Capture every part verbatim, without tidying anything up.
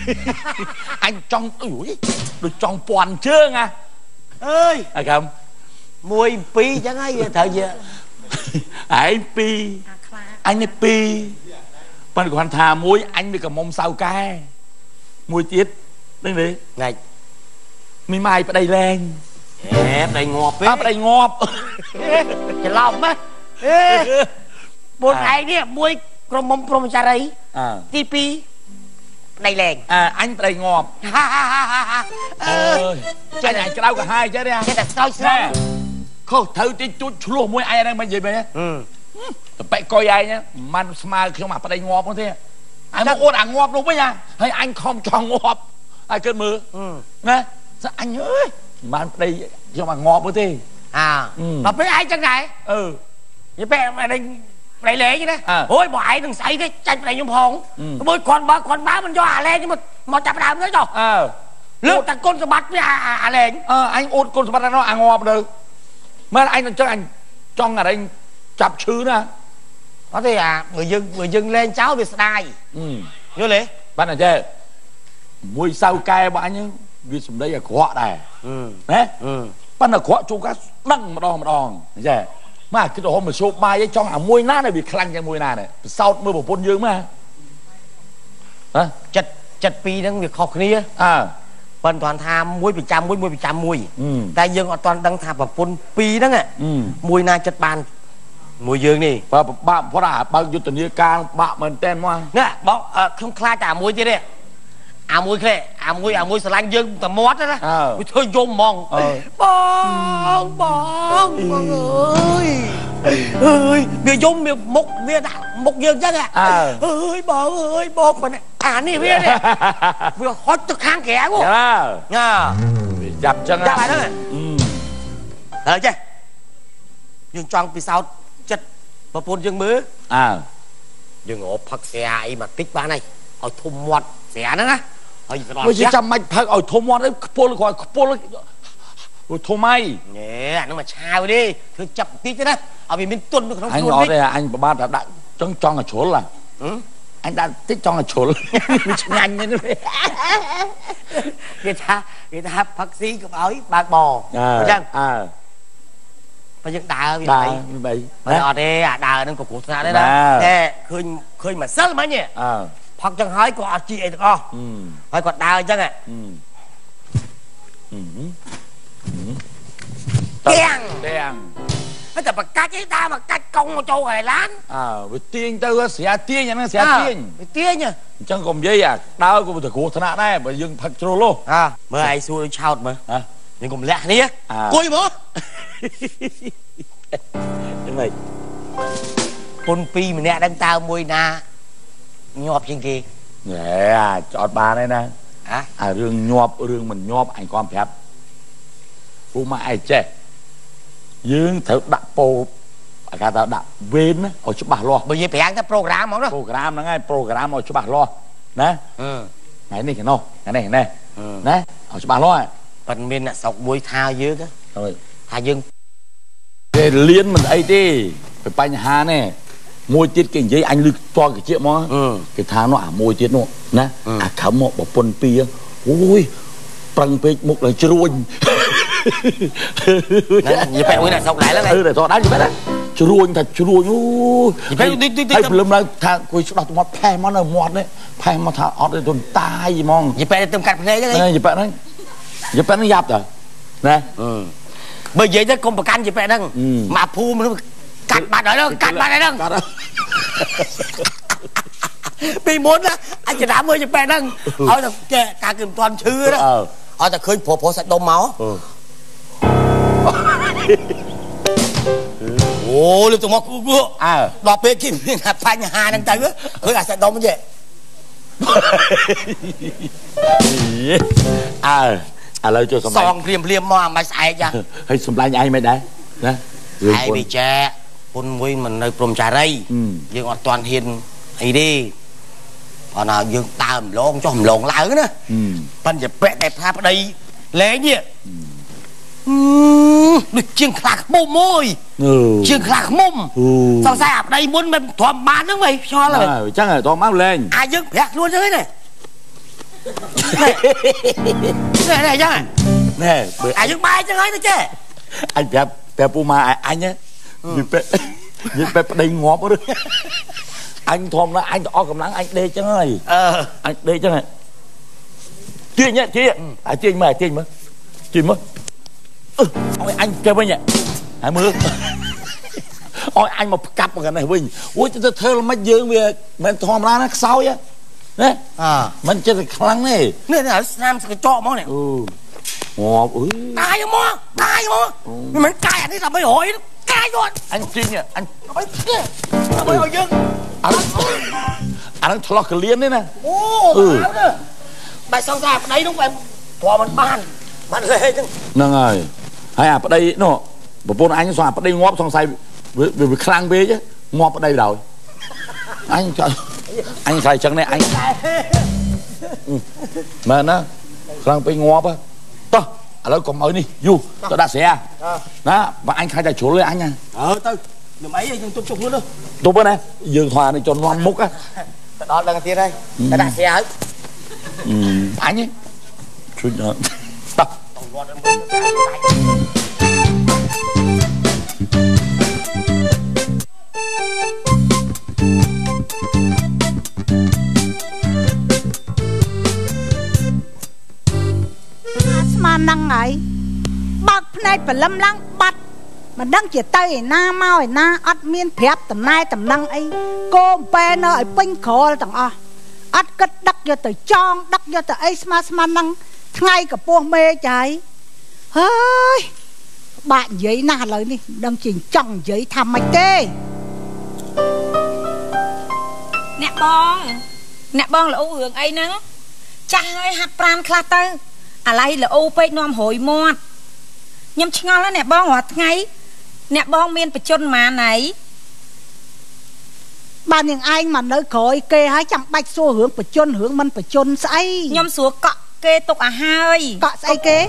anh trong ủi được trong toàn chưa nghe ơi à không mùi pi chẳng hay vậy thợ gì anh pi anh ấy pi bạn còn thà muối anh đi cả mông sao ca muối tiết đây đi này mi mai ở đây lên ép đây ngọt ở đây ngọt cái lòng á một ngày đi muối krom mông krom cha đấy ti pi đây lên à anh ở đây ngọt ơi cái này cái đâu cả hai chứ đi cái này sao sao không thử tí chút luôn muối ai đang mà gì vậy ừ bạn coi ai nhá man smile khi mà ở đây ngọt không thế anh mà ôn ăn ngọt đúng không nha hay anh không cho ngọt ai cơn mưa nè anh ơi mà đây cho mà ngọt với thế à mà với ai chẳng này ừ vậy bé mà đây này lệ vậy đó ôi bỏ ai đừng say cái tranh này nhung hồn bôi con bá con bá mình cho à lên nhưng mà mà chặt đàm nữa cho ờ lúc thằng con sẽ bắt với à à lên ờ anh ôn con sẽ bắt nó ăn ngọt được mà anh cho anh trong ở đây chập chữ nè có thể à người dân người dân lên cháu bị sai ừ nhớ lẽ bạn là chơi mùi sao cay bạn nhá vì sum đây là khó này ừ đấy ừ bạn là khó chung các đăng mà đòn mà đòn chơi mà cái đồ hôm mà shop mai với trong à mùi ná này bị khăng cái mùi nào này sau mưa bột phun dương mà hả chật chật pi đang việc học kia à phần toàn tham muối bị trăm muối muối bị trăm muối tại dương họ toàn đang tham bột phun pi đó nghe muối na chật bàn mùi dương đi và bạn có đã bao nhiêu tuần như ca bạn mình tên mà nè bó không khai cả mùi chứ đi à mùi kệ à mùi à mùi sờ lanh dương tầm mót đó đó mùi thôi vô mong bong bong bong ơi ơi người dùng miệng mục miệng mục dương chắc à ơi bong ơi bong mà à này biết đi vừa hót cho kháng kẻ quá nha chặt chân chặt lại đó này ờ chứ dương tròn vì sao chất mà phun dương mưa à dương ngộ phật xe ai mà tích ba này ở thùng mọt xe đó á mới chỉ chăm mạch phật ở thùng mọt đấy phun gọi phun rồi thùng mày nè nó mà chào đi cứ chập tí chứ đó ở vì mình tuân được anh nói đây anh ba đã đã trong trong là chỗ là anh đã tích trong là chỗ nhanh như thế người ta người ta phật sĩ cũng ở bạc bò phải chăng à phải dân đà vì vậy vậy mà ở đây à đà nên có cuộc ra đấy đó nè khơi khơi mà sớm mấy nhỉ hoặc chẳng hỏi có chị ấy được không phải còn đà chắc à đen đen nó tập mà cắt ấy ta mà cắt công một châu này lán à với tiên tao sẽ tiên nha nó sẽ tiên tiên nha chẳng còn gì à đau của một cuộc thằng này bởi dương phật trôi luôn à mới ai xui chào mà nhưng cũng lẹ đi á coi bố đúng rồi con pi mình nè đang tao môi na nhọp trên kia nè à chọn ba đây nè à à rương nhọp rương mình nhọp anh con phép cũng mà ai chết dương thử đặt po cả tao đặt bên ở chỗ bà lo bởi vì phải ăn cái program đó program nó ngay program ở chỗ bà lo nè ừ này này cái nó cái này này nè ở chỗ bà lo phần bên là sọc môi thao dưới đó rồi thao dương để liên mình ấy đi phải bánh hà này môi tiết cái giấy anh lực cho cái chuyện mà ừ. Cái thang nó à môi tiết nó nè ừ. À khám một bộ pôn pi á ôi bằng pe một lần chuồn như vậy là sọc lại đó này ừ để cho đá như vậy đấy chuồn thật chuồn ôi hay film là thang coi đọc tụi nó phe mà nó mọt đấy phe mà thằng ọt đấy tụi tai gì mong như vậy tụi cắt thế chứ như vậy đấy như vậy nó dập rồi nè ừ bởi vậy nó không phải canh gì vậy đó mà phu nó cắt bạn ở đó cắt bạn ở đó vì muốn á anh chỉ đám ơi cho bạn đó hỏi là cả kim toàn chư đó hỏi là khơi phổ phổ sạch đốm máu ồ lúc tụi nó cứ cứ à đọc về kim là phanh hà đang tới á khơi là sạch đốm như vậy à à lời cho xong xong riêng riêng mà mày xài cha hay xong lại ai mày đấy nè ai bị cha con muối mình nơi prom trà đây dương ở toàn hiền ấy đi còn nào dương tạm lông cho hầm lồng lại nữa phần giờ bẹ đẹp tha ở đây lẽ nhỉ được chiên khạc mồm môi chiên khạc mồm sao sai ở đây muốn mình thòm bán nữa mày cho là chắc là to máu lên ai dương phẹt luôn thế này này này chứ nè à nhưng mai chứ ấy nữa chứ anh đẹp đẹp pu mà anh nhá nhìn bé nhìn bé đây ngọt quá đi anh thom nó anh o cầm nắng anh đê chứ ơi ờ anh đê chứ này chuyên nhá chuyên à chuyên mà chuyên mà chuyên mà ôi anh kêu với nhỉ hãy mưa ôi anh mà cặp một cái này Vinh ui tôi thơ là mấy dương về mình thòm ra nó sáu á đấy à mình chơi được khăn này này là nam cái trọ món này ừ ngọt ui cay không món cay không mình cay anh ấy là mấy hội cay rồi anh chuyên nhỉ anh mấy hội dương anh anh đang thọ cái liên đấy nè ô ừ bài xong ra đấy đúng không em thò mình ban ban ghê chứ nâng ơi hay à đây nó bộ phone anh xoa đây ngóp xong say vì vì khăn bê chứ ngóp ở đây rồi anh trời anh xài chân này anh ừ. mà nó khăn bê ngóp á to ở đó còn mới đi du tôi đã xe đó và anh khai tài chỗ lên anh nha ờ tư nhưng mấy nhưng chụp chụp luôn đó tôi bên này dương hòa này cho non múc á đó lần tiền đây ta đã xe ấy ừ anh ấy chút nữa to mà năng ấy bác này phải lâm lăng bắt mà đăng chỉ tay na mau na ắt miên phép tầm nay tầm năng ấy cô bé nó ở bên khó tầng a ắt cất đắc cho từ tròn đắc cho từ ấy mà mà năng ngay cả buông mê trái hơi bạn giấy na lời đi đăng chỉnh chồng giấy thầm mày tê nè bong nè bong là u hưởng ấy nắng cha ơi hạt pram khla tơ à lại là u pe nom hội mọt nhâm chăng là nè bong hoạt ngay nè bong miên phải chôn mà này bạn những anh mà nơi khỏi kê hai trăm bạch xô hướng phải chôn hướng mình phải chôn say nhâm xuống cọ kê tục à hơi cọ say kế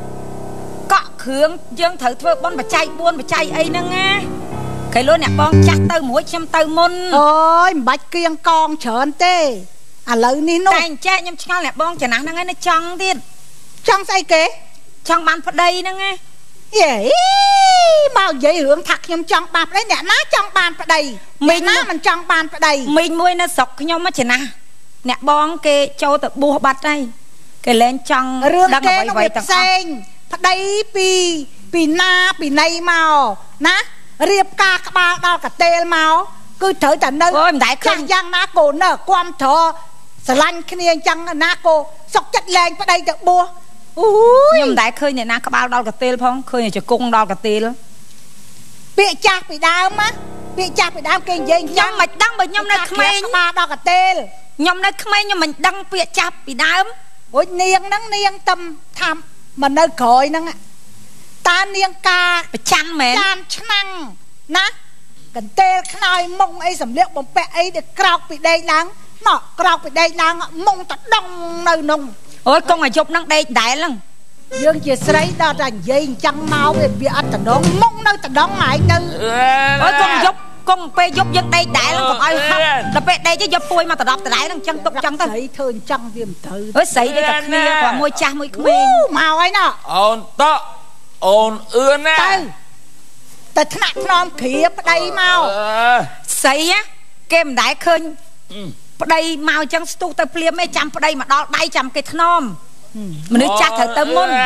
cọ hướng dương thử thưa bon phải chạy buôn phải chạy ấy nè nghe cái lối nè bong chắc tơ mũi châm tơ môn ôi bạch kiêng con trơn tê à lời ní nô anh cha nhâm chăng nè bong chả nắng nè nó chăng tiên chăng say kế chăng bán vào đây nè nghe dễ bao giấy hướng thật nhom trong bàn đấy nè ná trong bàn vào đây mình ná mình trong bàn vào đây mình môi nó sọc nhom mà chả nà nè bong kê châu tập bùa bát đây cái lên chăng rương kê nó biệt xanh vào đây pi pi na pi này màu ná riệp ca các ba đo cả tê màu cứ thở tận nơi chẳng giang ná cô nở quan thọ sờ lanh cái này chẳng ná cô sọc chất lên vào đây được bùa nhưng đại khơi này na các bao đau cả tê phong khơi này cho cung đau cả tê luôn bị chạc bị đau má bị chạc bị đau kinh dây nhom mày đăng bởi nhom này không ai ba đau cả tê nhom này không ai nhưng mình đăng bị chạc bị đau ôi niềng nắng niềng tâm tham mà nơi khỏi nắng ta niềng ca chăn mẹ chăn năng ná cần tê khai mông ấy sầm liệu bông bẹ ấy để cào bị đầy láng nọ cào bị đầy láng mông ta đông nơi nông ôi con mà chụp năng đây đại lắm dương chia sấy đó là dây chăng máu về việc ta đón mông nơi ta đón lại nơi ôi con giúp con pe giúp dân đây đại lắm còn ai không là pe đây chứ giúp tôi mà ta đọc ta đại lắm chân tục chân thôi thấy thương chân viêm thử ôi sấy đây ta kia quả môi cha môi khmê màu ấy nọ ôn to ôn ươn á ta thắt non khía đây màu sấy á kem đại khơi đây màu chân stu tơ plia mấy trăm đây mà đo đây trăm cái thnom mình nước chặt thở tơ môn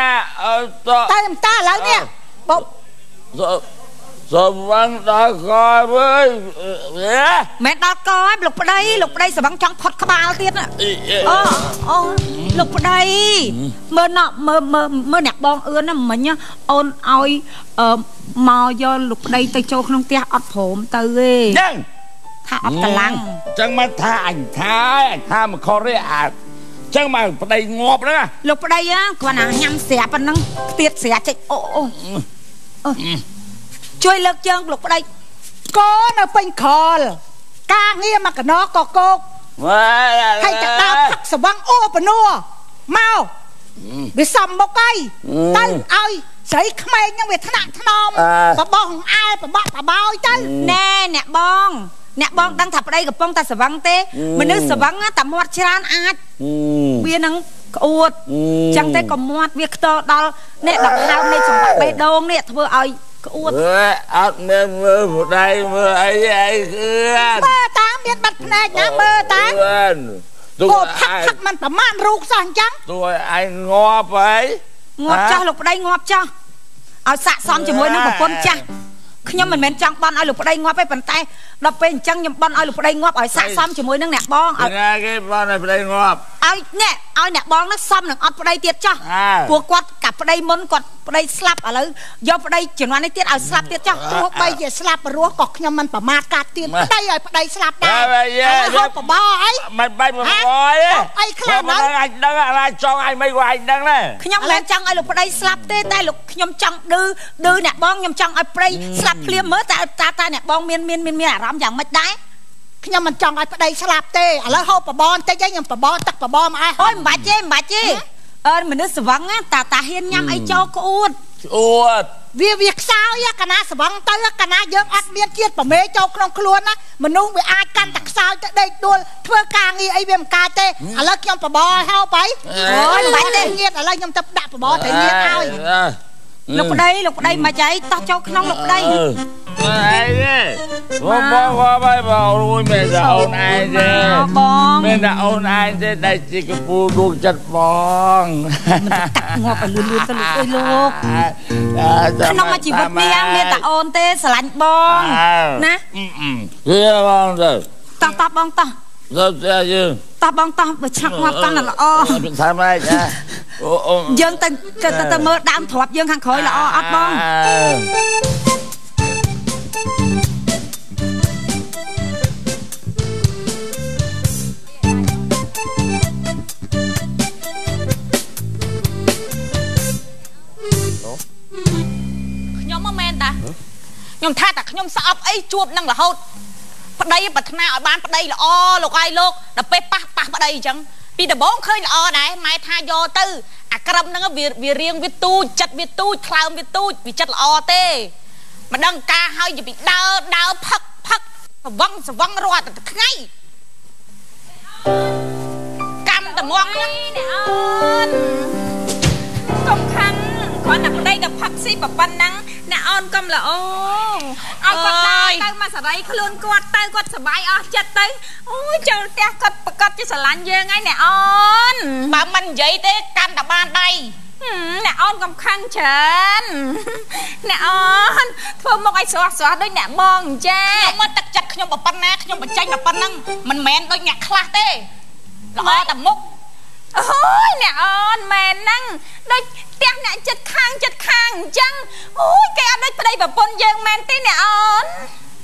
tay làm ta lớn nè bốc rồi rồi băng đã coi với mẹ đo coi lục ở đây lục ở đây sẽ băng trong phật các bao tiết à ờ ờ lục ở đây mơ nọ mơ mơ mơ nẹt bong ươn á mà nhá ôn oi mò do lục ở đây tay châu không tia ọt phồm từ ghê tha ọt cả lăng chẳng mà tha anh tha anh tha mà khó đấy à chẳng mà đây ngọt đó lục ở đây á còn là nhâm xẻ phần năng tiết xẻ chạy ô ô chơi lực chân lục ở đây có nó bên khờ ca nghe mà cả nó có cô hay chặt đau khắc sờ băng ô bẩn nua mau bị sầm một cây tay ơi sấy khmei nhưng về thằng thằng nom bà bong ai bà bọ bà bao chứ nè nè bong អ្នកបងដឹងថាប្តីកំពុងតែស្វឹងទេមនុស្សស្វឹងតែមាត់ច្រើនអាចវានឹងក្អួតចឹងទេក៏មាត់វាខ្ទរដល់អ្នកដង្ហើមនៃសម្បត្តិបេះដូងនេះធ្វើឲ្យក្អួតអត់មានមើលប្តីមើលអីអីគឺមើលតាមានបាត់ភ្នែកណាមើលតាគោផាក់ផាក់មិនប្រមាណរូបសោះអញ្ចឹងទួយឯងងាប់ហីងាប់ចាស់លោកប្តីងាប់ចាស់ឲ្យស័កសមជាមួយនឹងប្រពន្ធចាស់ខ្ញុំមិនមែនចង់បន់ឲ្យលោកប្តីងាប់ទេប៉ុន្តែដល់ពេលអញ្ចឹងខ្ញុំបន់ឲ្យលោកប្តីងាប់ឲ្យស័កសមជាមួយនឹងអ្នកបងឲ្យគេបន់ឲ្យប្តីងាប់ឲ្យអ្នកឲ្យអ្នកបងនោះសមនឹងអត់ប្តីទៀតចាស់ព្រោះគាត់កាប់ប្តីមុនគាត់ប្តីស្លាប់ឥឡូវយកប្តីជំនាន់នេះទៀតឲ្យស្លាប់ទៀតចាស់ទោះបីជាស្លាប់រស់ក៏ខ្ញុំមិនប្រមាថកាត់ទៀតប្តីឲ្យប្តីស្លាប់ដែរហូបបបអីមិនបាច់បបអីខ្លាំងណាស់អញដឹងអាចចង់ឲ្យមិនក៏អញដឹងដែរខ្ញុំមិនចង់ឲ្យលោកប្តីស្លាប់ទេតែលោកខ្ញុំចង់ឌឺឌឺអ្នកបងខ្ញុំចង់ឲ្យប្តីស្លាប់ភ្លាមមើលតែតាតាអ្នកបងមានមានមានអារម្មណ៍យ៉ាងម៉េចដែរខ្ញុំមិនចង់ឲ្យប្តីស្លាប់ទេឥឡូវហូបបបបន្តិចឯងខ្ញុំបបទឹកបបមកឲ្យអូយមិនបាច់ទេមិនបាច់ទេអឺមនុស្សស្វឹងតាតាហ៊ានញ៉ាំអីចូលក្អួតក្អួតវាវាខ្សោយកាលណាស្វឹងទៅកាលណាយើងអត់មានជាតិប្រមេចូលក្នុងខ្លួនណាមនុស្សវាអាចកាន់តែខ្សោយទៅដេកដួលធ្វើការងារអីវាមិនកើតទេឥឡូវខ្ញុំបបឲ្យហូបអីអូយមិនបាច់ទេងៀតឥឡូវខ្ញុំទៅដាក់បបទៅងៀតឲ្យលោកប្តីលោកប្តីមិនចៃតោះចូលក្នុងលោកប្តីអីទេបងបងបងបងរួយមែនតែអូនឯងទេបងមែនតែអូនឯងទេដែលជាកពូលដួងចិត្តបងតាក់ងាប់ឲ្យលឿនលឿនទៅលោកអើយលោកក្នុងជីវិតនេះមានតែអូនទេស្រឡាញ់បងណាវាបងទៅតោះតោះបងតោះទៅទៅយើងតោះបងតោះបើឆាប់ងាប់កាន់តែល្អថាម៉េចណាយើងទៅទៅមើលដើមទ្រាប់យើងខាងក្រោយល្អអត់បងខ្ញុំមកមែនតាខ្ញុំថាតែខ្ញុំស្អប់អីជួបនឹងរហូតប្តីប្រាថ្នាឲ្យបានប្តីល្អលោកអាយលោកដល់ពេលប៉ះប៉ះប្តីអញ្ចឹងពីដំបងឃើញល្អដែរម៉ែថាយកទៅអាក្រឹមហ្នឹងវាវារៀងវាទូចចិត្តវាទូចថ្លើមវាទូចវាចិត្តល្អទេមិនដឹងការហើយទៅពីដើរដើរផឹកផឹកស្វឹងស្វឹងរាល់តែថ្ងៃកម្មតមងនេះអូនកុំខាំគ្រាន់តែប្តីទៅផឹកស៊ីប៉ុណ្ណឹងអ្នកអូនកុំល្អឲ្យគាត់ដើរទៅមកសេរីខ្លួនគាត់ទៅគាត់សប្បាយអស់ចិត្តទៅអូយចូលផ្ទះគាត់ប្រកាសជាស្រឡាញ់យើងហើយអ្នកអូនបើមិននិយាយទេកាន់តែបានដៃអ្នកអូនកុំខឹងច្រើនអ្នកអូនធ្វើមុខឲ្យស្រស់ស្រស់ដូចអ្នកបងអញ្ចឹងខ្ញុំមកទឹកចិត្តខ្ញុំប៉ុណ្ណាខ្ញុំបញ្ចេញប៉ុណ្ណឹងមិនមែនដូចអ្នកខ្លះទេល្អតែមុខអូយអ្នកអូនមែនហ្នឹងដូចផ្ទះអ្នកចិត្តខាងចិត្តខាងអញ្ចឹងអូយគេអត់ដូចប្តីប្រពន្ធយើងមែនទេអ្នកអូន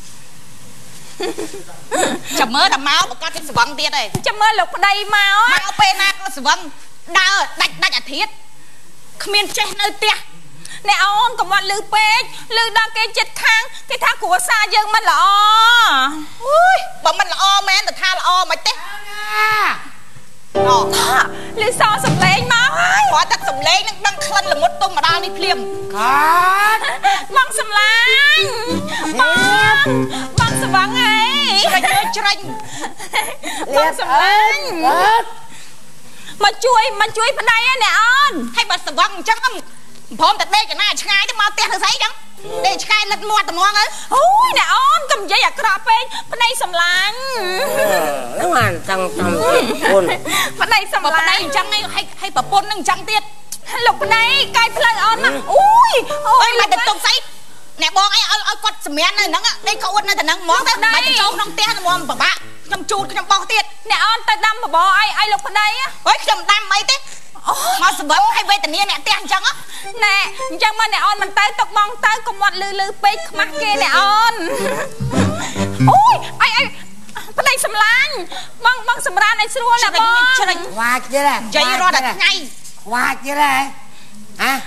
ចាំមើលតែមកប្រកាសជាស្វឹងទៀតឯងចាំមើលលោកប្តីមកមកពេលណាក៏ស្វឹងដើរដាច់ដាច់អាធិធគ្មានចេះនៅផ្ទះអ្នកអូនកុំអត់លឺពេកលឺដល់គេចិត្តខាងគេថាគ្រួសារយើងមិនល្អអូយបើមិនល្អមែនទៅថាល្អមិនទេអូលឺសោសំឡេងមកហើយគាត់តែសំឡេងនឹងដឹងក្លិនល្មុតទុំមកដល់នេះភ្លាមគាត់បងសំឡាញ់បងបងស្វឹងអីច្រាញ់ច្រាញ់បងសំឡាញ់មកជួយមកជួយប្តីអ្នកអូនហើយបើស្វឹងអញ្ចឹងព្រមតែដេកកណាឆ្ងាយទៅមកផ្ទះទៅស្អីចឹងដេកឆ្កែលិតមាត់ត្មងទៅអូយអ្នកអូនកុំនិយាយអាក្រក់ពេកប្តីសំឡាញ់ហ្នឹងអានចង់ចង់ពុនប្តីសំឡាញ់ប្តីអញ្ចឹងឯងឲ្យឲ្យប្រពន្ធនឹងអញ្ចឹងទៀតលោកប្តីកាយផ្លូវអូនមកអូយអូយមកទៅទុកស្អីអ្នកបងអីឲ្យឲ្យគាត់សម្រាននៅហ្នឹងដេកក្អួតនៅតែហ្នឹងហ្មងទៅមកទៅចូលក្នុងផ្ទះហ្មងពិបាកខ្ញុំជូតខ្ញុំបោះទៀតអ្នកអូនទៅដាំបបរអីឲ្យលោកប្តីអើយខ្ញុំដាំអីទេមកសបឹកឲ្យវេទនាអ្នកផ្ទះអញ្ចឹងណែអញ្ចឹងមកអ្នកអូនមិនទៅទុកបងទៅកុំអត់លឺលឺពេកខ្មាស់គេអ្នកអូនអូយអីអីប្តីសំឡាញ់បងបងសម្រានឲ្យស្រួលណាបងច្រាច់ខ្វាចទៀតហ៎និយាយរាល់តែថ្ងៃខ្វាចទៀតហ៎ហ៎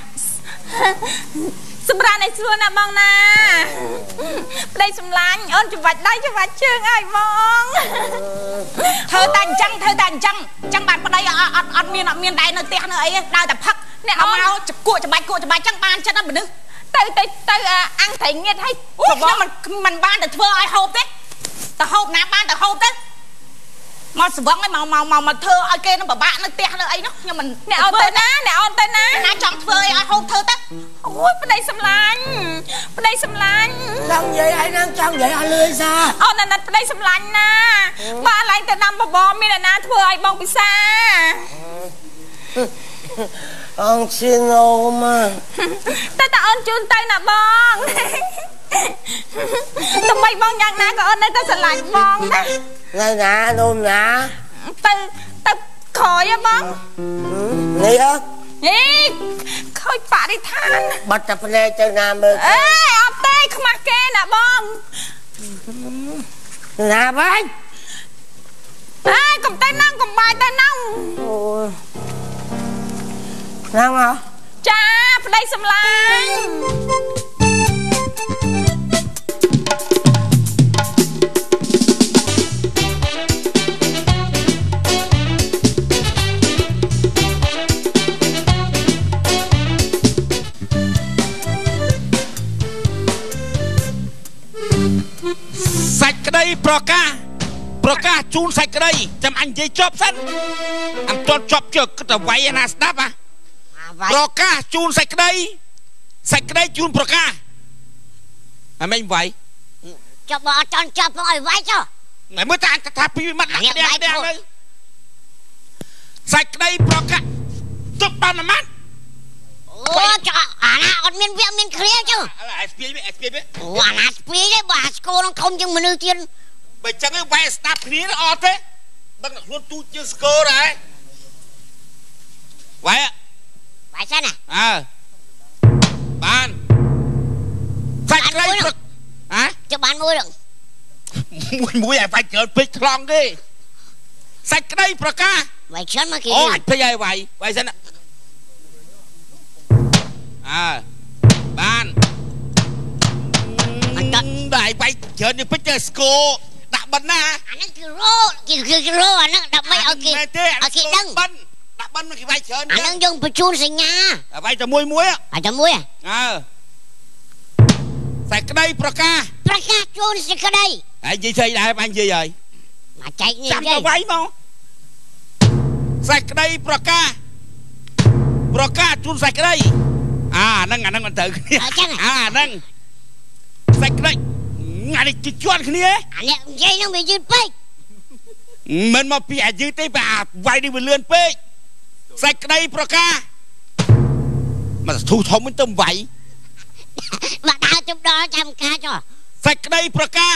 សម្រានឲ្យស្រួលណាបងណាប្តីសំឡាញ់អូនច្រវាច់ដៃច្រវាច់ជើងឲ្យបងធ្វើតែអញ្ចឹងធ្វើតែអញ្ចឹងអញ្ចឹងបានប្តីអត់អត់មានអត់មានដៃនៅផ្ទះនៅអីដើរតែផឹកអ្នកមកចគក់ច្បាច់គក់ច្បាច់អញ្ចឹងបានចិត្តមនុស្សទៅទៅទៅអាំងត្រីងៀតឲ្យខ្ញុំមិនមិនបានទៅធ្វើឲ្យហូបទេតើហូបណាបានតើហូបទៅមកស្វឹងឲ្យមកមកមកមកធ្វើឲ្យគេនឹងពិបាកនៅផ្ទះនៅអីនោះខ្ញុំមិនអ្នកអូនទៅណាអ្នកអូនទៅណាណាចង់ធ្វើអីឲ្យហូបធ្វើទៅអូយប្តីសម្លាញ់ប្តីសម្លាញ់ចង់និយាយអីហ្នឹងចង់និយាយឲ្យលឿនសាអូនណាត់ប្តីសម្លាញ់ណាបាទឡើងទៅដាំបបរមានអ្នកណាធ្វើឲ្យបងពិសាអង្គស៊ីណូមកតែតើអូនជូនទៅណាបងទោះបីបងយ៉ាងណាក៏អូននៅតែស្រឡាញ់បងណាថ្ងៃណានំណាទៅទៅក្រោយហ៎បងនេះអត់ហេខូចបរិស្ថានបាត់តែភ្នែកទៅណាមើលអេអត់ទេខ្មាស់គេណាបងណាបាញ់អេកុំទៅណាំកុំបាយទៅណាំអូយណាំអើចាប្តីសម្លាញ់សាច់ក្តីប្រកាសប្រកាសជូនសាច់ក្តីចាំអញនិយាយចប់សិនអញទាត់ចប់ជើគិតតែវាយណាស្ដាប់ហ៎ប្រកាសជូនសាច់ក្តីសាច់ក្តីជូនប្រកាសអមេញវាយចប់បើអត់ចង់ចាប់ផងឲ្យវាយចុះមិនមើលតែអញថាពីម៉ាត់ដាក់ដែរដែរទៅសាច់ក្តីប្រកាសទុកបានម៉ាត់អូចុះអាណាអត់មានវាមានគ្រាចុះអាស្ពីយអាស្ពីយអូអាណាស្ពីយទេបើស្គរនឹងធំជាងមនុស្សទៀតបើចឹងឯងវាយស្ដាប់គ្នាអត់ទេដឹងតែខ្លួនទូចជាងស្គរដែរវាយវាយសិនណាអើបានសាច់ក្តីប្រហ៎ចុះបានមួយដល់មួយមួយឲ្យវាយច្រើនពេកថ្លង់ទេសាច់ក្តីប្រកាសវាយច្រើនមកគេអូអាចពេកឲ្យវាយវាយសិនណាអើបានអត់ដែរវាយច្រើននេះពេកទៅស្គរដាក់បិណ្ឌណាអាហ្នឹងគឺរោគឺគឺរោអាហ្នឹងដើម្បីឲ្យគេឲ្យគេដឹងបិណ្ឌដាក់បិណ្ឌមកគេវាយច្រើនអាហ្នឹងយើងបញ្ជូនសញ្ញាវាយតែមួយមួយអាតែមួយអើសាច់ក្តីប្រកាសប្រកាសជូនសេចក្តីហើយនិយាយស្អីដែរអញនិយាយហើយមកចែកនេះចាំទៅវាយមកសាច់ក្តីប្រកាសប្រកាសជូនសាច់ក្តីអាហ្នឹងអាហ្នឹងមិនត្រូវគ្នាអាហ្នឹងសាច់ក្តីអានេះជន់គ្នាអានេះនិយាយហ្នឹងវាយឺតពេកមិនមកពីអាយឺតទេបើអាវាយនេះវាលឿនពេកសាច់ក្តីប្រកាសមកធូរធំទៅវាយមកដើរជុំដល់ចាំកាចុះសាច់ក្តីប្រកាស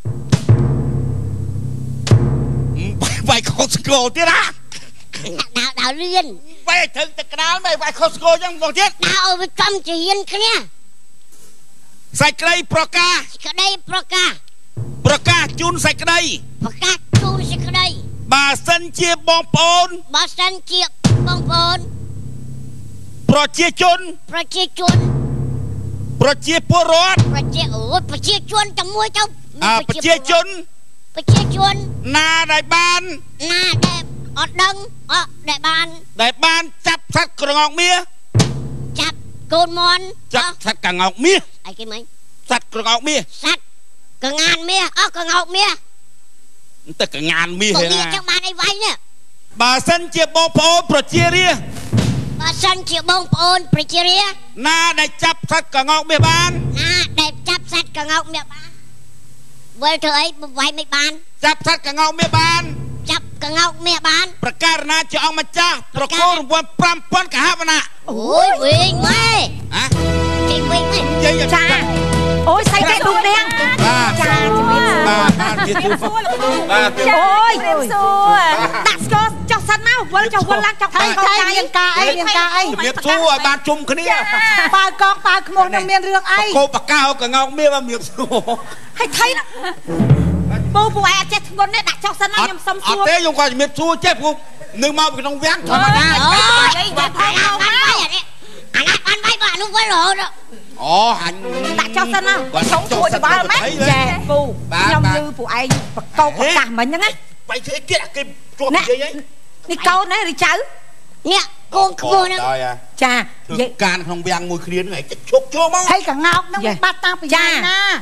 វាយខុសស្គរទៀតណាដើរដើរលឿនវាយឲ្យត្រូវតែក្តាលមិនវាយខុសស្គរចឹងបងទៀតដើរឲ្យវាចំជាហ៊ានគ្នាសាច់ក្តីប្រកាសក្តីប្រកាសប្រកាសជូនសាច់ក្តីប្រកាសជូនសេចក្តីបើសិនជាបងប្អូនបើសិនជាបងប្អូនប្រជាជនប្រជាជនប្រជាពលរដ្ឋប្រជាអូប្រជាជនតែមួយទៅប្រជាជនប្រជាជនណាដែលបានណាដែលអត់ដឹងអត់ដែលបានដែលបានចាប់សត្វក្រងោកមាសចាប់កូនមន់ចាប់សត្វក្រងោកមាសអីគេមិញសត្វក្រងោកមាសសត្វកងានមាសអស់ក្រងោកមាសតែកងានមាសហ្នឹងចឹងបានអីវាយនេះបើសិនជាបងប្អូនប្រជារាស្ត្របើសិនជាបងប្អូនប្រជារាស្ត្រណាដែលចាប់សត្វក្រងោកមាសបានណាដែលចាប់សត្វក្រងោកមាសបានវិលធ្វើអីវាយមិនបានចាប់សត្វក្រងោកមាសបានចាប់ក្រងោកមាសបានប្រកាសណាជាអង្គម្ចាស់ប្រគល់រង្វាន់ប្រាំពាន់កហបណៈអូយវិញម៉េហ៎គេវិញវិញនិយាយចាអូយសាច់គេឌូនាងបាទចាជំរាបសួរបាទបាទជំរាបសួរបាទអូយជំរាបសួរដាក់ស្គរចុះសិនមកវិលចុះវិលឡើងចុះហើយហើយមានការអីមានការអីជំរាបសួរឲ្យបានជុំគ្នាបើកងបើខ្មោះនឹងមានរឿងអីកោបកៅកងោកមាសមកជំរាបសួរហើយថៃណាពូពូឯងអត់ចេះធ្ងន់ទេដាក់ចុះសិនមកខ្ញុំសុំសួរអត់ទេខ្ញុំគាត់ជំរាបសួរចេះព្រោះនឹងមកពីក្នុងវាំងធម្មតាអូយនិយាយថាមកមកអាណាបានវាយបើនោះវិលរហូតអូអញដាក់ចុះសិនមកសុំសួរច្បាស់មែនចាពូខ្ញុំលឺពូឯងបកោបប្រកាសមិញហ្នឹងណាបាយធ្វើទៀតគេជាប់និយាយអីនេះកូនណាឬចៅនេះកូនក្មួយហ្នឹងចានិយាយការក្នុងវាំងមួយគ្នាហ្នឹងឯងជុកជុំមកហើយកងោកហ្នឹងបាត់តាពីយ៉ាងណា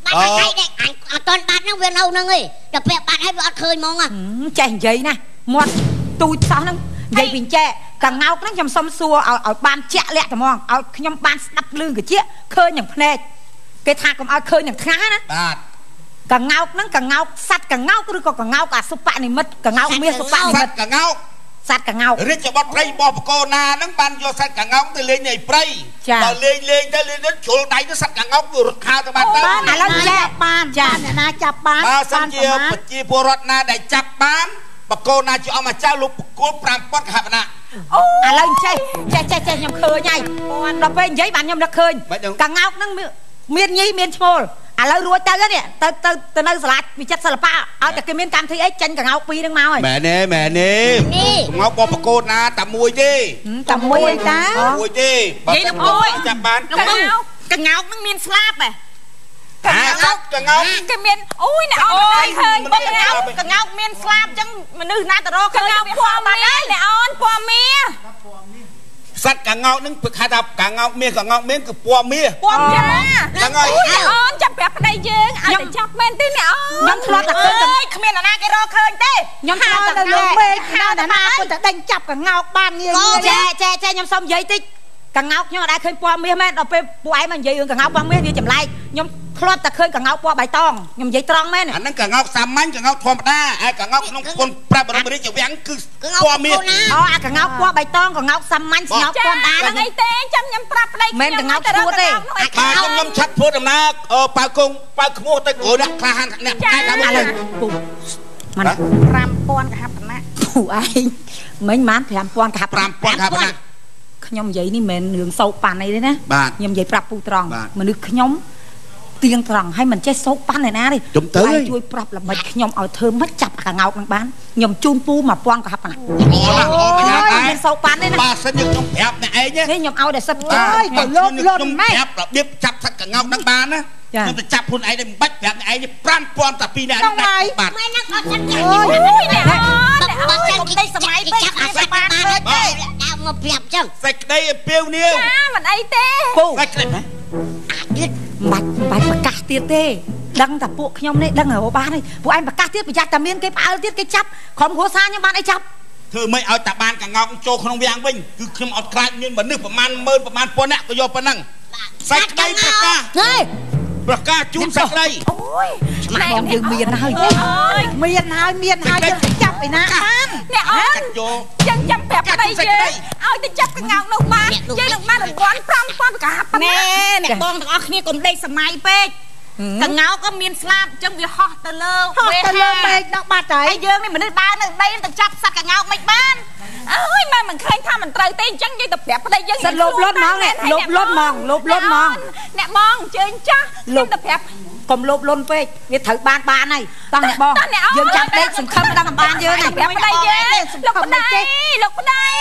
បាត់ហើយអត់តន់បាត់ហ្នឹងវានៅហ្នឹងឯងដល់ពេលបាត់ហើយវាអត់ឃើញហ្មងចេះនិយាយណាមាត់ទូចសោះហ្នឹងនិយាយពីចេះកងោកហ្នឹងខ្ញុំសុំសួរឲ្យឲ្យបានជាក់លាក់តែហ្មងឲ្យខ្ញុំបានស្ដាប់លឺកជាឃើញនឹងភ្នែកគេថាកុំឲ្យឃើញនឹងថ្ងាណាបាទកងោកហ្នឹងកងោកសัตว์កងោកឬក៏កងោកអសុបនិមិត្តកងោកមាសសុបនិមិត្តកងោកសัตว์កងោករាជបុត្រព្រៃបោះបកោណាហ្នឹងបានយកសัตว์កងោកទៅលេងនៅព្រៃដល់លេងលេងទៅលេងទៅជ្រុលដៃទៅសัตว์កងោកវារត់ខោទៅបានទៅឥឡូវចេះបានចាអ្នកណាចាប់បានបើសិនជាប្រជាពលរដ្ឋណាដែលចាប់បានបកោណាជាអមអាចារ្យលោកបកគោប្រាំពាន់កហបណៈអូឥឡូវចេះចេះចេះចេះខ្ញុំឃើញហើយដល់ពេលនិយាយបានខ្ញុំនឹកឃើញកងោកហ្នឹងមានញីមានឈ្មោលឥឡូវរួចទៅនេះទៅទៅទៅនៅសាលាវិចិត្រសិល្បៈឲ្យតែគេមានកម្មវិធីអីចេញកងោកពីរហ្នឹងមកហើយមែនទេមែនទេកងោកបបកោណាតែមួយទេតែមួយតាមួយទេនិយាយទៅអូយចាប់បានកងោកកងោកហ្នឹងមានស្លាប់ហ៎កងោកកងោកគេមានអូយអ្នកអូនឃើញបងកងោកកងោកមានស្លាប់អញ្ចឹងមនុស្សណាទៅរកកងោកពណ៌មាសអ្នកអូនពណ៌មាសសัตว์កងោកហ្នឹងគេហៅថាកងោកមាសកងោកមានគឺពណ៌មាសពណ៌មាសហ្នឹងហើយអូនចាំប្រាប់ប្តីយើងឲ្យតែចាប់មែនទេអ្នកអូនខ្ញុំធ្លាប់តែឃើញតែគ្មាននរណាគេរកឃើញទេខ្ញុំហៅទៅលោកពេកហៅតែណាពុទ្ធតែដេញចាប់កងោកបានងាយងាយចេះចេះចេះខ្ញុំសុំនិយាយតិចកងោកខ្ញុំអត់ដែលឃើញពណ៌មាសមែនដល់ពេលពួកឯងមកនិយាយរឿងកងោកពណ៌មាសវាចម្លែកខ្ញុំធ្លាប់តែឃើញកងោកពណ៌បៃតងខ្ញុំនិយាយត្រង់មែនអាហ្នឹងកងោកសាមញ្ញកងោកធម្មតាហើយកងោកក្នុងគុណប្រាប់បរមរាជវាំងគឺពណ៌មាសអូអាកងោកពណ៌បៃតងកងោកសាមញ្ញស្ងោកធម្មតាហ្នឹងអីទេចាំខ្ញុំប្រាប់ប្តីខ្ញុំមែនកងោកឈួតទេបាទខ្ញុំឆាត់ធ្វើដំណើរប៉ៅគង់ប៉ៅខ្មោះទៅគ្រូអ្នកខ្លះអ្នកឯងតាមមកពុះមិនប្រាំពាន់កហបណៈពួកឯងមិញបានប្រាំពាន់កហបប្រាំពាន់កហបណៈខ្ញុំនិយាយនេះមិនមែនរឿងសោកប៉ាន់អីទេណាខ្ញុំនិយាយប្រាប់ពូត្រង់មនុស្សខ្ញុំទៀងត្រង់ហើយមិនចេះសោកប៉ាន់ឯណាទេជួយប្រាប់ល្បិចខ្ញុំឲ្យធ្វើមិនចាប់កងោកនឹងបានខ្ញុំជូនពូមួយពាន់កហបណៈអូមិនសោកប៉ាន់ទេណាបាទសិនខ្ញុំប្រាប់អ្នកឯងទេខ្ញុំឲ្យតែសិតអើយទៅលោតលោតម៉េចប្រាប់របៀបចាប់សត្វកងោកនឹងបានណាខ្ញុំទៅចាប់ខ្លួនឯងមិនបាច់ប្រាប់អ្នកឯងប្រាំពាន់តែពីរនាក់ហ្នឹងបាទមិនហ្នឹងអត់ចិត្តអូយអ្នកអូនបើសិនគេសម័យពេកអាចបានទេដើមមកប្រាប់ចឹងសេចក្តីអំពាវនាវចាមិនអីទេពូសេចក្តីណាទៀតបាច់បាច់ប្រកាសទៀតទេដឹងតែពួកខ្ញុំនេះដឹងហើយបានហើយពួកឯងប្រកាសទៀតប្រយ័ត្នតែមានគេផ្អើលទៀតគេចាប់ក្រុមគ្រួសារខ្ញុំបានអីចាប់ធ្វើមិនឲ្យតាបានកងោកចូលក្នុងវាំងវិញគឺខ្ញុំអត់ខ្លាចមានមនុស្សប្រមាណម៉ឺនប្រមាណពាន់នាក់ក៏យកប៉ុណ្ណឹងសេចក្តីប្រកាសហេប្រកាសជូនសេចក្តីអូយឆ្មាបងយើងមានហើយមានហើយមានហើយយើងចាប់ឯណាបានអ្នកអូនយើងចាំប្រាប់ប្តីយើងឲ្យទៅចាប់កងោកនោះបានយើងនឹងបានរង្វាន់ប្រាំពាន់កហបណែអ្នកបងទាំងអស់គ្នាកុំដេកសម័យពេកកងោកក៏មានស្លាប់អញ្ចឹងវាហោះទៅលើហោះទៅលើមេឃដល់បាត់ហើយហើយយើងនេះមនុស្សដើរនៅដីទៅចាប់សត្វកងោកមិនបានអើយម៉ែមិនឃើញថាមិនត្រូវទេអញ្ចឹងយើងទៅប្រាប់ប្តីយើងសិនលោបលត់ហ្មងលោបលត់ហ្មងលោបលត់ហ្មងអ្នកបងអញ្ជើញចាស់លោកទៅប្រាប់កុំលោបលន់ពេកវាត្រូវបានបានហើយតោះអ្នកបងយើងចាប់ដេកសង្ឃឹមដឹងបានយើងប្រាប់ប្តីយើងលោកប្តីលោកប្តី